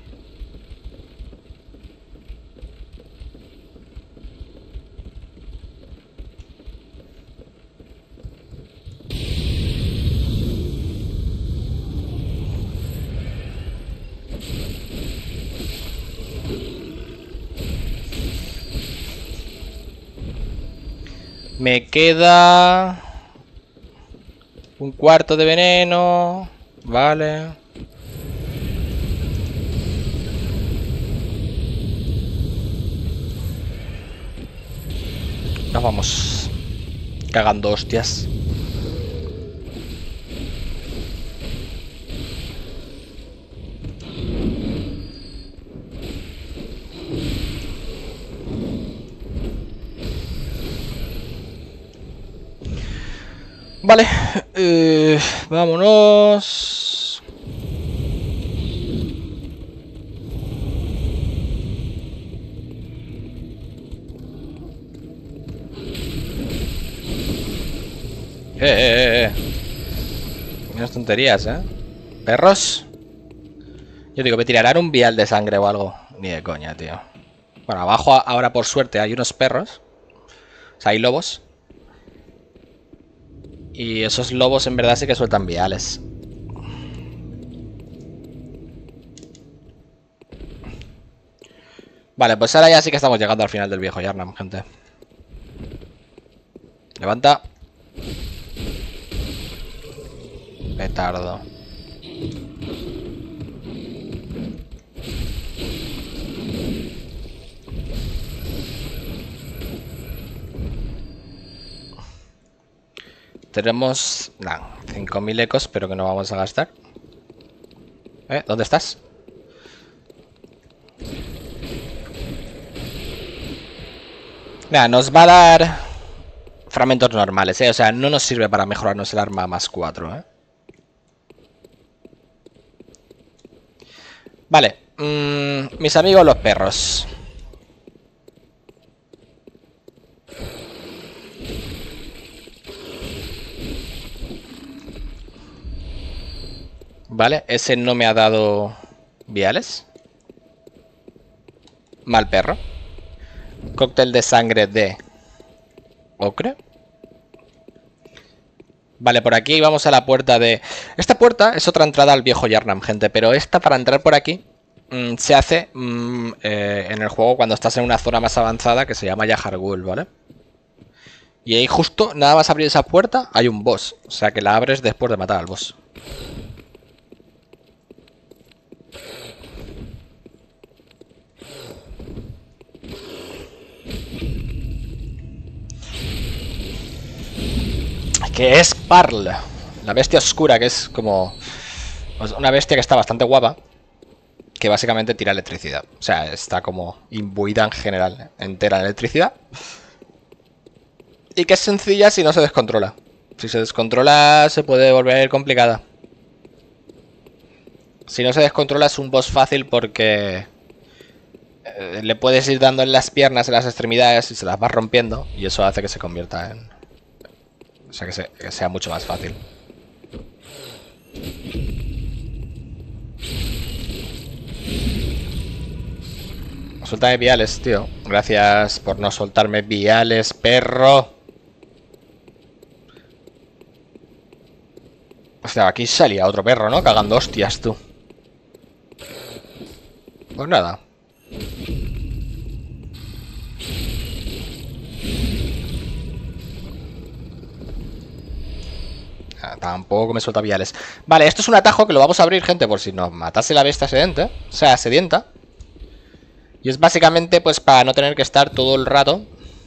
Me queda un cuarto de veneno. Vale. Nos vamos cagando hostias. Vale, eh, vámonos. Eh, eh, eh. Unas tonterías, ¿eh? ¿Perros? Yo digo, me tirarán un vial de sangre o algo. Ni de coña, tío. Bueno, abajo ahora por suerte hay unos perros. O sea, hay lobos. Y esos lobos en verdad sí que sueltan viales. Vale, pues ahora ya sí que estamos llegando al final del viejo Yharnam, gente. Levanta. Petardo. Tenemos... Nah, cinco mil ecos, pero que no vamos a gastar. ¿Eh? ¿Dónde estás? Nah, nos va a dar fragmentos normales, ¿eh? O sea, no nos sirve para mejorarnos el arma más cuatro, ¿eh? Vale. Mmm, mis amigos los perros. Vale, ese no me ha dado viales. Mal perro. Cóctel de sangre de ocre. Vale, por aquí vamos a la puerta de... Esta puerta es otra entrada al viejo Yharnam, gente. Pero esta, para entrar por aquí, mmm, se hace mmm, eh, en el juego cuando estás en una zona más avanzada que se llama Yahar'gul, ¿vale? Y ahí justo, nada más abrir esa puerta, hay un boss. O sea que la abres después de matar al boss. Que es Parl, la bestia oscura, que es como una bestia que está bastante guapa, que básicamente tira electricidad. O sea, está como imbuida en general, entera en electricidad. Y que es sencilla si no se descontrola. Si se descontrola se puede volver complicada. Si no se descontrola es un boss fácil porque eh, le puedes ir dando en las piernas, en las extremidades y se las vas rompiendo. Y eso hace que se convierta en... O sea, que, se, que sea mucho más fácil. Suéltame viales, tío. Gracias por no soltarme viales, perro. Hostia, aquí salía otro perro, ¿no? Cagando hostias, tú. Pues nada. Tampoco me suelta viales. Vale, esto es un atajo que lo vamos a abrir, gente, por si nos matase la bestia sedienta. O sea, sedienta. Y es básicamente, pues, para no tener que estar todo el rato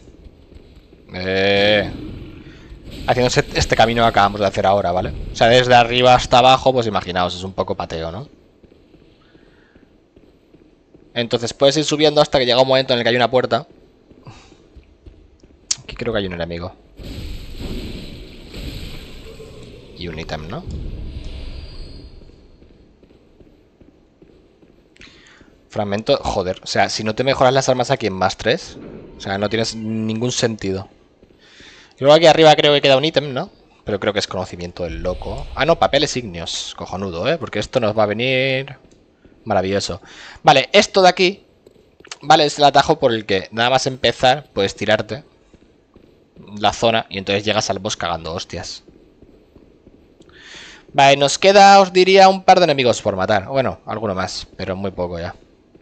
eh, haciendo este camino que acabamos de hacer ahora, ¿vale? O sea, desde arriba hasta abajo, pues imaginaos, es un poco pateo, ¿no? Entonces puedes ir subiendo hasta que llega un momento en el que hay una puerta. Aquí creo que hay un enemigo. Y un ítem, ¿no? Fragmento... Joder, o sea, si no te mejoras las armas aquí en más tres, o sea, no tienes ningún sentido. Y luego aquí arriba creo que queda un ítem, ¿no? Pero creo que es conocimiento del loco. Ah, no, papeles ígneos. Cojonudo, ¿eh? Porque esto nos va a venir... maravilloso. Vale, esto de aquí, vale, es el atajo por el que nada más empezar puedes tirarte la zona y entonces llegas al boss cagando hostias. Vale, nos queda, os diría, un par de enemigos por matar. Bueno, alguno más, pero muy poco ya.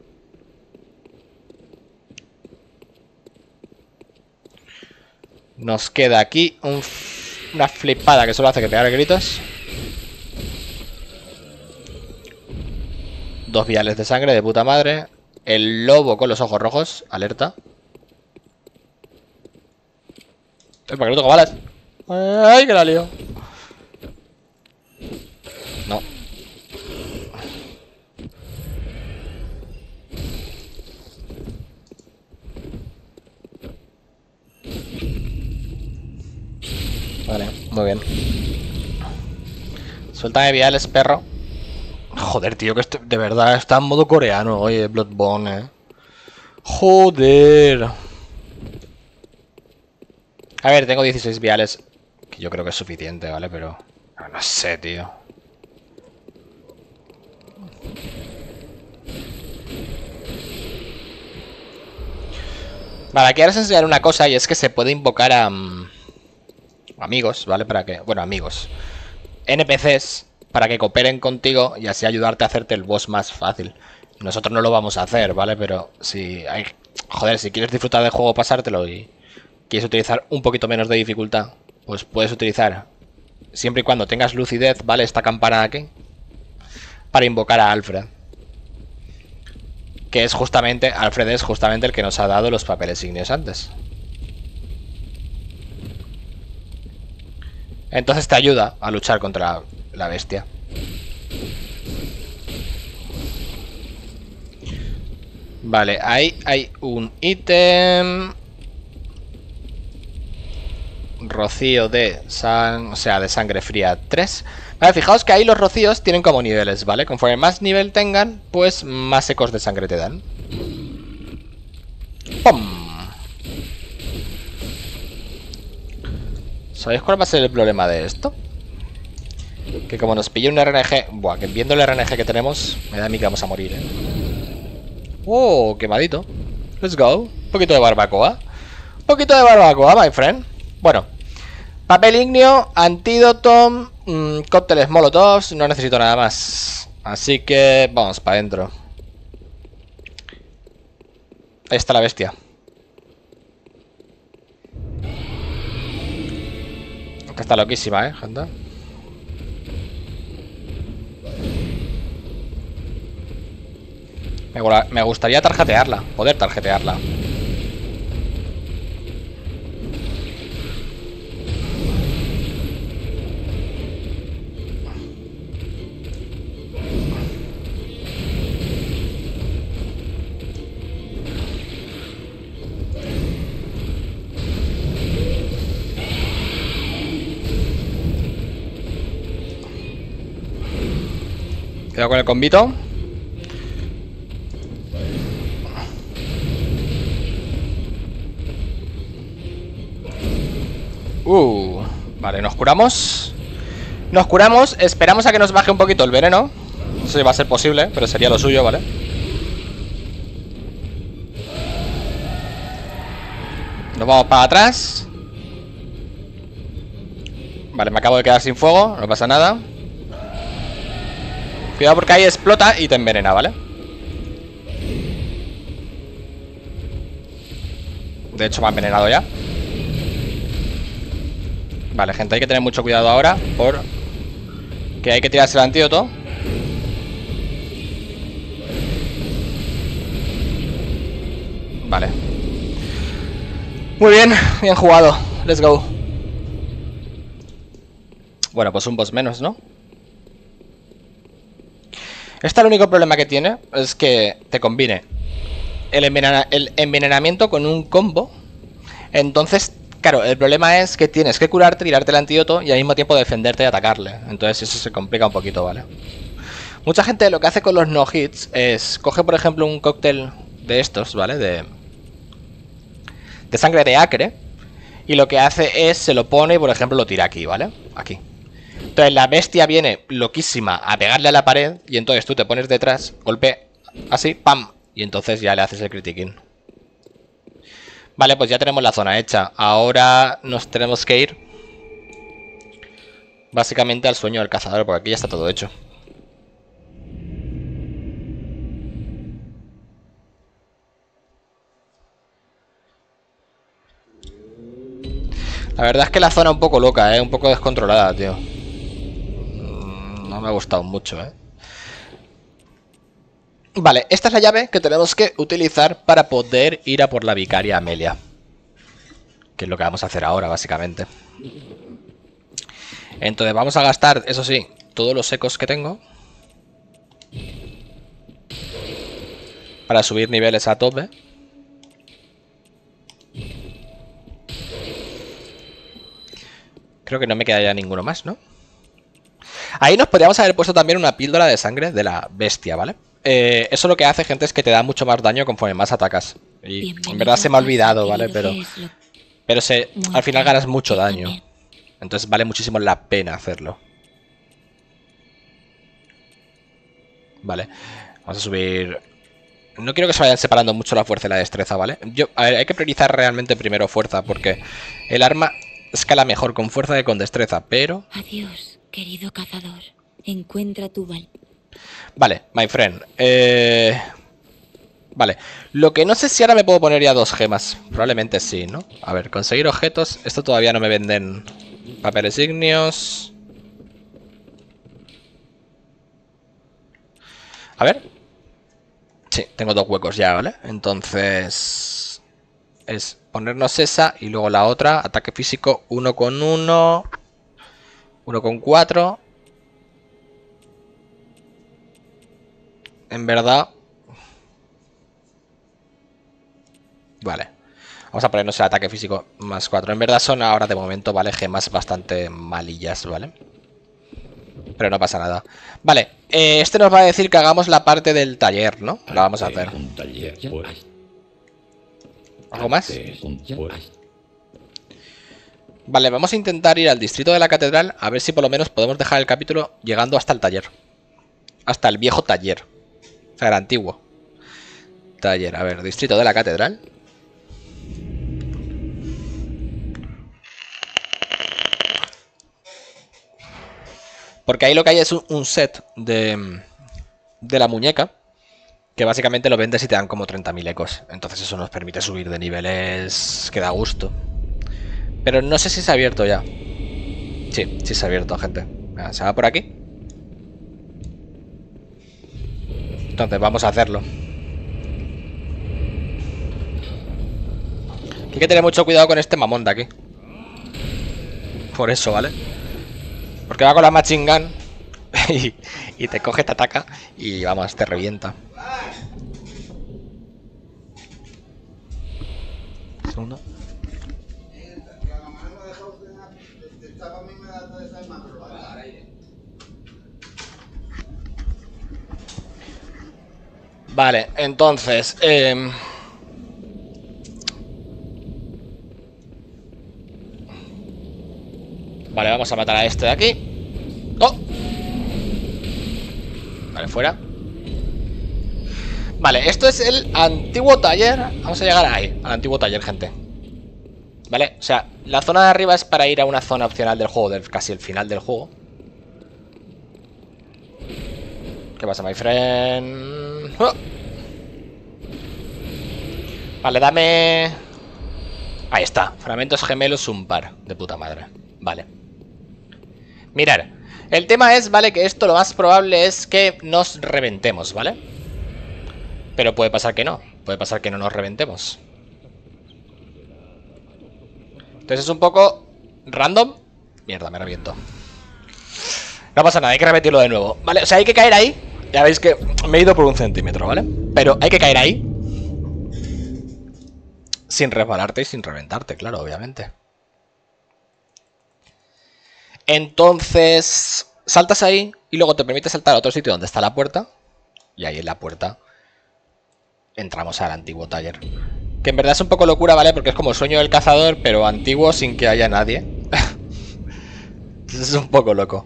Nos queda aquí un, una flipada que solo hace que pegar gritos. Dos viales de sangre de puta madre. El lobo con los ojos rojos. Alerta. ¿Para qué no toco balas? ¡Ay, que la lío! No. Vale, muy bien. Suéltame viales, perro. Joder, tío, que este, de verdad está en modo coreano, oye, Bloodborne, eh. Joder. A ver, tengo dieciséis viales, que yo creo que es suficiente, ¿vale? Pero no, no sé, tío. Vale, aquí ahora os enseñaré una cosa, y es que se puede invocar a... Um, amigos, ¿vale? Para que... Bueno, amigos. N P Cs... para que cooperen contigo y así ayudarte a hacerte el boss más fácil. Nosotros no lo vamos a hacer, ¿vale? Pero si hay... Joder, si quieres disfrutar del juego, pasártelo y quieres utilizar un poquito menos de dificultad, pues puedes utilizar, siempre y cuando tengas lucidez, ¿vale? Esta campana aquí, para invocar a Alfred. Que es justamente... Alfred es justamente el que nos ha dado los papeles ígneos antes. Entonces te ayuda a luchar contra la bestia. Vale, ahí hay un ítem. Rocío de sang... o sea, de sangre fría tres. Vale, fijaos que ahí los rocíos tienen como niveles, ¿vale? Conforme más nivel tengan, pues más ecos de sangre te dan. ¡Pum! ¿Sabéis cuál va a ser el problema de esto? Que como nos pille un R N G... Buah, que viendo el R N G que tenemos, me da a mí que vamos a morir, ¿eh? ¡Oh, quemadito! Let's go. Un poquito de barbacoa. Un poquito de barbacoa, my friend. Bueno. Papel ígneo, antídoto, mmm, cócteles molotovs. No necesito nada más. Así que vamos para adentro. Ahí está la bestia. Que está loquísima, eh, gente. Me, me gustaría tarjetearla. Poder tarjetearla. Cuidado con el combito. Uh, vale, nos curamos. Nos curamos, esperamos a que nos baje un poquito el veneno. No sé si va a ser posible, pero sería lo suyo, ¿vale? Nos vamos para atrás. Vale, me acabo de quedar sin fuego, no pasa nada. Cuidado porque ahí explota y te envenena, ¿vale? De hecho me ha envenenado ya. Vale, gente, hay que tener mucho cuidado ahora, por que hay que tirarse el antídoto. Vale. Muy bien, bien jugado. Let's go. Bueno, pues un boss menos, ¿no? Este el único problema que tiene es que te combine el, envenena el envenenamiento con un combo. Entonces, claro, el problema es que tienes que curarte, tirarte el antídoto y al mismo tiempo defenderte y atacarle. Entonces eso se complica un poquito, ¿vale? Mucha gente lo que hace con los no hits es coge, por ejemplo, un cóctel de estos, ¿vale? De, de sangre de acre. Y lo que hace es, se lo pone y, por ejemplo, lo tira aquí, ¿vale? Aquí. Entonces la bestia viene loquísima a pegarle a la pared. Y entonces tú te pones detrás, golpe así, ¡pam! Y entonces ya le haces el critiquín. Vale, pues ya tenemos la zona hecha. Ahora nos tenemos que ir básicamente al sueño del cazador, porque aquí ya está todo hecho. La verdad es que la zona un poco loca, ¿eh? Un poco descontrolada, tío. No me ha gustado mucho, ¿eh? Vale, esta es la llave que tenemos que utilizar para poder ir a por la vicaria Amelia. Que es lo que vamos a hacer ahora, básicamente. Entonces vamos a gastar, eso sí, todos los ecos que tengo para subir niveles a tope. Creo que no me queda ya ninguno más, ¿no? Ahí nos podríamos haber puesto también una píldora de sangre de la bestia, ¿vale? Eh, eso lo que hace, gente, es que te da mucho más daño conforme más atacas. Y bienvenido, en verdad se me ha olvidado, ¿vale? Pero, pero se, al final ganas mucho daño. Entonces vale muchísimo la pena hacerlo. Vale, vamos a subir. No quiero que se vayan separando mucho la fuerza y la destreza, ¿vale? Yo, a ver, hay que priorizar realmente primero fuerza, porque el arma escala mejor con fuerza que con destreza, pero... Adiós, querido cazador. Encuentra tu val. Vale, my friend. Eh... Vale, lo que no sé si ahora me puedo poner ya dos gemas. Probablemente sí, ¿no? A ver, conseguir objetos. Esto todavía no me venden papeles ígneos. A ver. Sí, tengo dos huecos ya, ¿vale? Entonces... es ponernos esa y luego la otra. Ataque físico uno con uno. uno con cuatro. En verdad... Vale. Vamos a ponernos el ataque físico más cuatro. En verdad son ahora de momento, ¿vale? Gemas bastante malillas, ¿vale? Pero no pasa nada. Vale, eh, este nos va a decir que hagamos la parte del taller, ¿no? La vamos a hacer. Un taller, pues. ¿Algo más? Un pues. Vale, vamos a intentar ir al distrito de la catedral. A ver si por lo menos podemos dejar el capítulo llegando hasta el taller. Hasta el viejo taller. O sea, el antiguo taller. A ver, distrito de la catedral. Porque ahí lo que hay es un, un set de, de la muñeca. Que básicamente lo vendes y te dan como treinta mil ecos. Entonces eso nos permite subir de niveles que da gusto. Pero no sé si se ha abierto ya. Sí, sí se ha abierto, gente. Se va por aquí. Entonces vamos a hacerlo. Hay que tener mucho cuidado con este mamón de aquí. Por eso, ¿vale? Porque va con la machine gun y, y te coge, te ataca y vamos, te revienta. Segundo. Vale, entonces eh... Vale, vamos a matar a este de aquí. ¡Oh! Vale, fuera. Vale, esto es el antiguo taller. Vamos a llegar ahí, al antiguo taller, gente. Vale, o sea, la zona de arriba es para ir a una zona opcional del juego, del, casi el final del juego. ¿Qué pasa, my friend? ¡Oh! Vale, dame... Ahí está, fragmentos gemelos un par. De puta madre. Vale. Mirar, el tema es, vale, que esto lo más probable es que nos reventemos, ¿vale? Pero puede pasar que no. Puede pasar que no nos reventemos. Entonces es un poco random. Mierda, me reviento. No pasa nada, hay que repetirlo de nuevo. Vale, o sea, hay que caer ahí. Ya veis que me he ido por un centímetro, ¿vale? Pero hay que caer ahí. Sin resbalarte y sin reventarte, claro, obviamente. Entonces, saltas ahí y luego te permite saltar a otro sitio donde está la puerta. Y ahí en la puerta entramos al antiguo taller. Que en verdad es un poco locura, ¿vale? Porque es como el sueño del cazador, pero antiguo sin que haya nadie. Es un poco loco.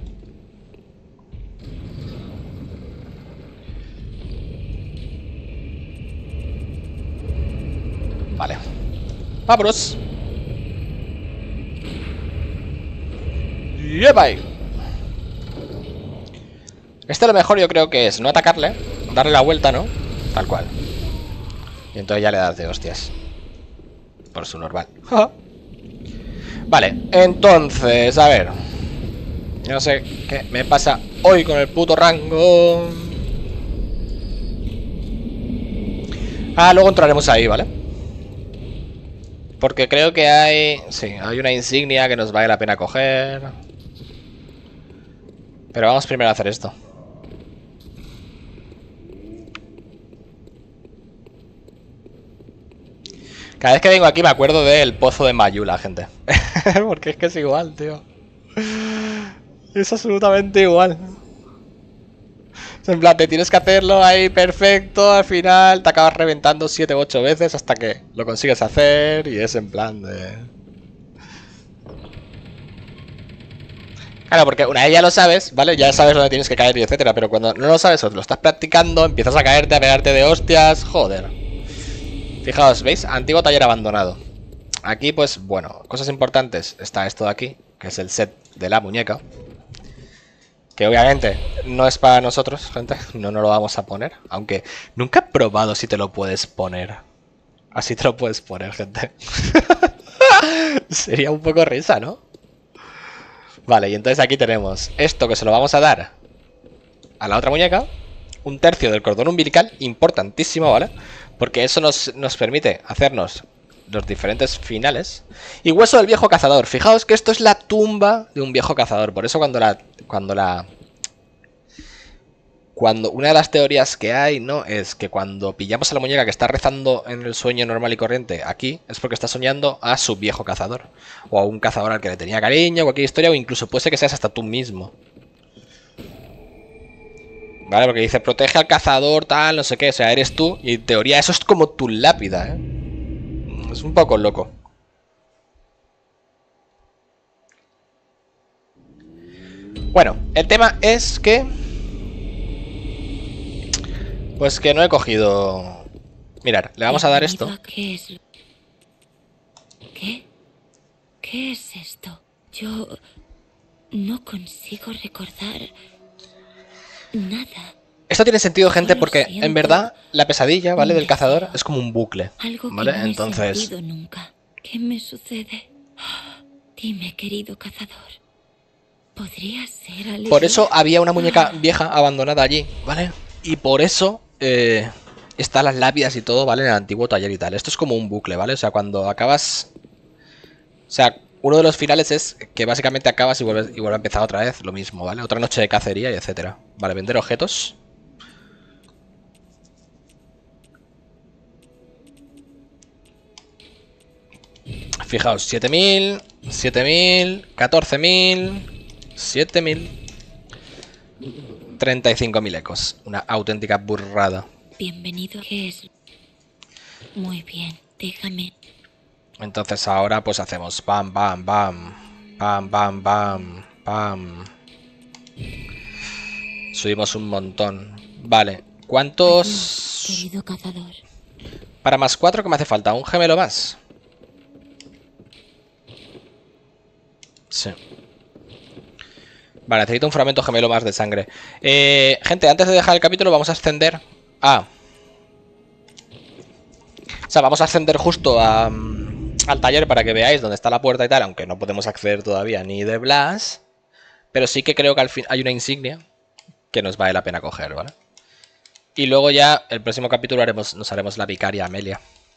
Vale. ¡Vámonos! ¡Yepa! Este lo mejor yo creo que es no atacarle, darle la vuelta, ¿no? Tal cual. Y entonces ya le das de hostias. Por su normal. Vale, entonces, a ver. No sé qué me pasa hoy con el puto rango. Ah, luego entraremos ahí, ¿vale? Porque creo que hay... Sí, hay una insignia que nos vale la pena coger. Pero vamos primero a hacer esto. Cada vez que vengo aquí me acuerdo del pozo de Mayula, gente. Porque es que es igual, tío. Es absolutamente igual. En plan, te tienes que hacerlo ahí perfecto, al final te acabas reventando siete u ocho veces hasta que lo consigues hacer y es en plan de... Claro, porque una vez ya lo sabes, ¿vale? Ya sabes dónde tienes que caer y etcétera, pero cuando no lo sabes o lo estás practicando, empiezas a caerte, a pegarte de hostias, joder. Fijaos, ¿veis? Antiguo taller abandonado. Aquí, pues, bueno, cosas importantes. Está esto de aquí, que es el set de la muñeca. Que obviamente no es para nosotros, gente. No nos lo vamos a poner. Aunque nunca he probado si te lo puedes poner. Así te lo puedes poner, gente. Sería un poco risa, ¿no? Vale, y entonces aquí tenemos esto que se lo vamos a dar a la otra muñeca. Un tercio del cordón umbilical, importantísimo, ¿vale? Porque eso nos, nos permite hacernos los diferentes finales. Y hueso del viejo cazador. Fijaos que esto es la tumba de un viejo cazador. Por eso cuando la... Cuando la... Cuando una de las teorías que hay, ¿no? Es que cuando pillamos a la muñeca que está rezando en el sueño normal y corriente aquí, es porque está soñando a su viejo cazador. O a un cazador al que le tenía cariño, cualquier historia, o incluso puede ser que seas hasta tú mismo. Vale, porque dice, protege al cazador, tal, no sé qué, o sea, eres tú. Y en teoría eso es como tu lápida, ¿eh? Es un poco loco. Bueno, el tema es que... Pues que no he cogido... Mirad, le vamos a dar esto. ¿Qué es? ¿Qué? ¿Qué es esto? Yo no consigo recordar nada. Esto tiene sentido, gente, porque en verdad la pesadilla, ¿vale? Del cazador es como un bucle, ¿vale? Entonces... Nunca. ¿Qué me sucede? Dime, querido cazador. ¿Podría ser alegría? Por eso había una muñeca vieja abandonada allí, ¿vale? Y por eso eh, están las lápidas y todo, ¿vale? En el antiguo taller y tal. Esto es como un bucle, ¿vale? O sea, cuando acabas... O sea, uno de los finales es que básicamente acabas y vuelves, y vuelve a empezar otra vez lo mismo, ¿vale? Otra noche de cacería y etcétera. Vale, vender objetos. Fijaos, siete mil, siete mil, catorce mil, siete mil, treinta y cinco mil ecos. Una auténtica burrada. Bienvenido. ¿Qué es? Muy bien, déjame. Entonces ahora pues hacemos pam, pam, pam, pam, pam, pam, pam. Subimos un montón. Vale, ¿cuántos? Adiós, querido cazador. Para más cuatro, ¿qué me hace falta? ¿Un gemelo más? Sí. Vale, necesito un fragmento gemelo más de sangre. eh, Gente, antes de dejar el capítulo vamos a ascender a... O sea, vamos a ascender justo a, al taller para que veáis dónde está la puerta y tal. Aunque no podemos acceder todavía ni de Blas. Pero sí que creo que al fin hay una insignia que nos vale la pena coger, ¿vale? Y luego ya, el próximo capítulo haremos, nos haremos la vicaria Amelia.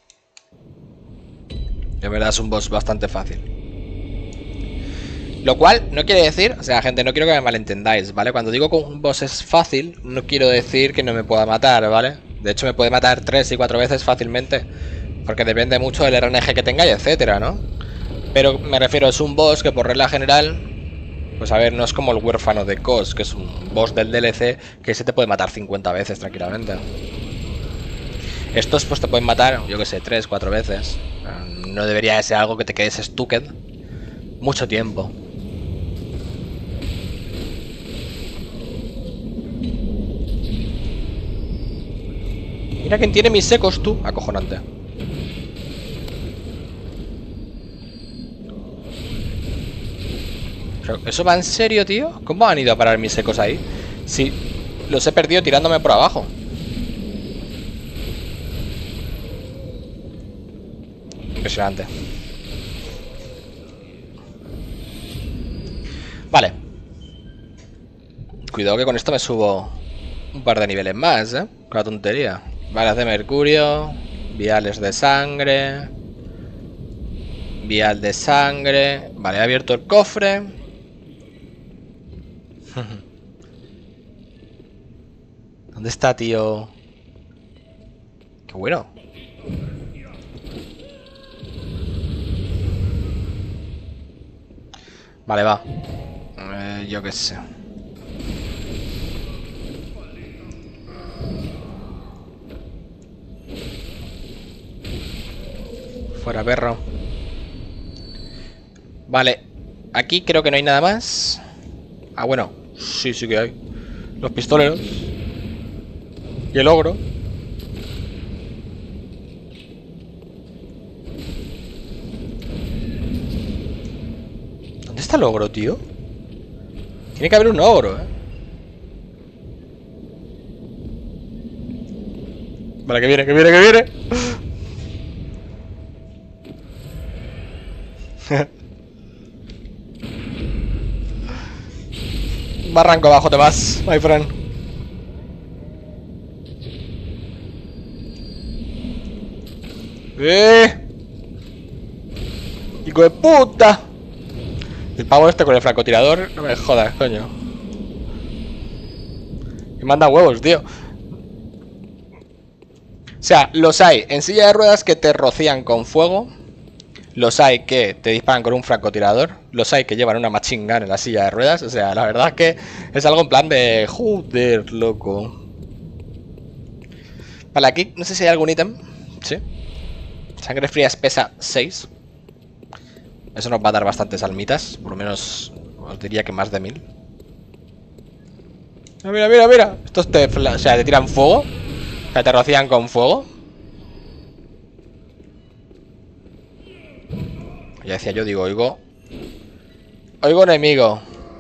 De verdad es un boss bastante fácil. Lo cual no quiere decir, o sea, gente, no quiero que me malentendáis, ¿vale? Cuando digo que un boss es fácil, no quiero decir que no me pueda matar, ¿vale? De hecho me puede matar tres y cuatro veces fácilmente. Porque depende mucho del R N G que tengáis, etcétera, ¿no? Pero me refiero, es un boss que por regla general, pues a ver, no es como el huérfano de Cos, que es un boss del D L C que se te puede matar cincuenta veces tranquilamente. Estos pues te pueden matar, yo que sé, tres, cuatro veces. No debería de ser algo que te quedes stucked mucho tiempo. Mira quién tiene mis secos, tú. Acojonante. ¿Eso va en serio, tío? ¿Cómo han ido a parar mis secos ahí? Sí, los he perdido tirándome por abajo. Impresionante. Vale. Cuidado que con esto me subo un par de niveles más, ¿eh? Con la tontería. Balas de mercurio. Viales de sangre. Vial de sangre. Vale, he abierto el cofre. ¿Dónde está, tío? Qué bueno. Vale, va. Eh, yo qué sé. Fuera, perro. Vale. Aquí creo que no hay nada más. Ah, bueno. Sí, sí que hay. Los pistoleros. Y el ogro. ¿Dónde está el ogro, tío? Tiene que haber un ogro, ¿eh? Vale, que viene, que viene, que viene. Barranco abajo te vas, my friend. ¡Eh! ¡Hijo de puta! El pavo este con el francotirador, no me jodas, coño. Me manda huevos, tío. O sea, los hay en silla de ruedas que te rocían con fuego. Los hay que te disparan con un francotirador. Los hay que llevan una machine gun en la silla de ruedas. O sea, la verdad es que es algo en plan de... Joder, loco. Vale, aquí no sé si hay algún ítem. Sí. Sangre fría espesa seis. Eso nos va a dar bastantes almitas. Por lo menos os diría que más de mil. Mira, mira, mira. Estos te, o sea, te tiran fuego. O sea, te rocían con fuego. Ya decía yo, digo, oigo. Oigo enemigo.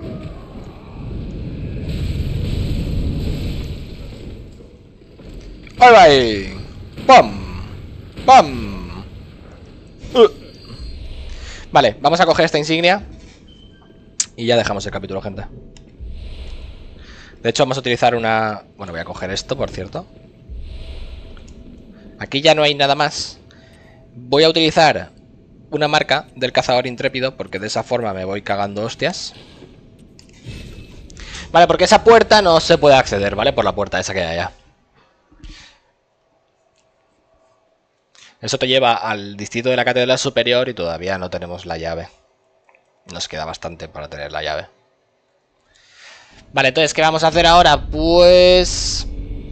¡Ahí va ahí! ¡Pum! ¡Pum! Uh. Vale, vamos a coger esta insignia. Y ya dejamos el capítulo, gente. De hecho, vamos a utilizar una... Bueno, voy a coger esto, por cierto. Aquí ya no hay nada más. Voy a utilizar una marca del cazador intrépido, porque de esa forma me voy cagando hostias. Vale, porque esa puerta no se puede acceder, ¿vale? Por la puerta esa que hay allá. Eso te lleva al distrito de la Catedral Superior y todavía no tenemos la llave. Nos queda bastante para tener la llave. Vale, entonces, ¿qué vamos a hacer ahora? Pues...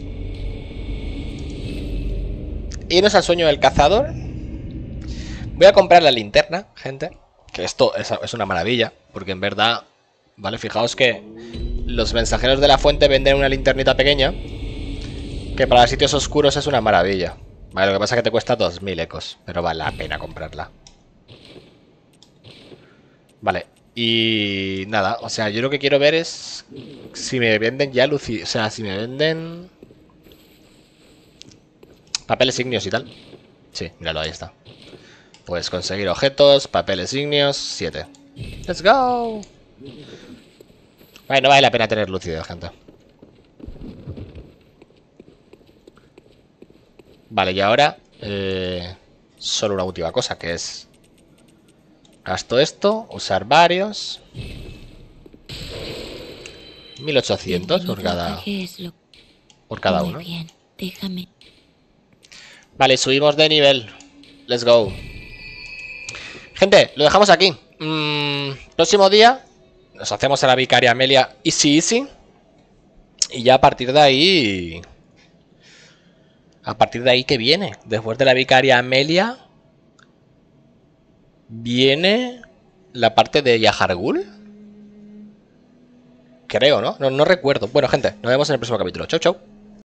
irnos al sueño del cazador. Voy a comprar la linterna, gente. Que esto es, es una maravilla. Porque en verdad... Vale, fijaos que los mensajeros de la fuente venden una linternita pequeña. Que para sitios oscuros es una maravilla. Vale, lo que pasa es que te cuesta dos mil ecos. Pero vale la pena comprarla. Vale. Y nada, o sea, yo lo que quiero ver es si me venden ya luci... O sea, si me venden papeles ígneos y tal. Sí, míralo, ahí está. Pues conseguir objetos, papeles ígneos, siete. ¡Let's go! Vale, no vale la pena tener lucido, gente. Vale, y ahora eh, solo una última cosa, que es... Gasto esto, usar varios. mil ochocientos por cada, por cada uno. Bien, déjame. Vale, subimos de nivel. Let's go. Gente, lo dejamos aquí. Mm, próximo día nos hacemos a la Vicaria Amelia easy easy. Y ya a partir de ahí... A partir de ahí, ¿qué viene? Después de la Vicaria Amelia... Viene... La parte de Yahar'gul. Creo, ¿no? ¿no? No recuerdo. Bueno, gente, nos vemos en el próximo capítulo. Chau, chau.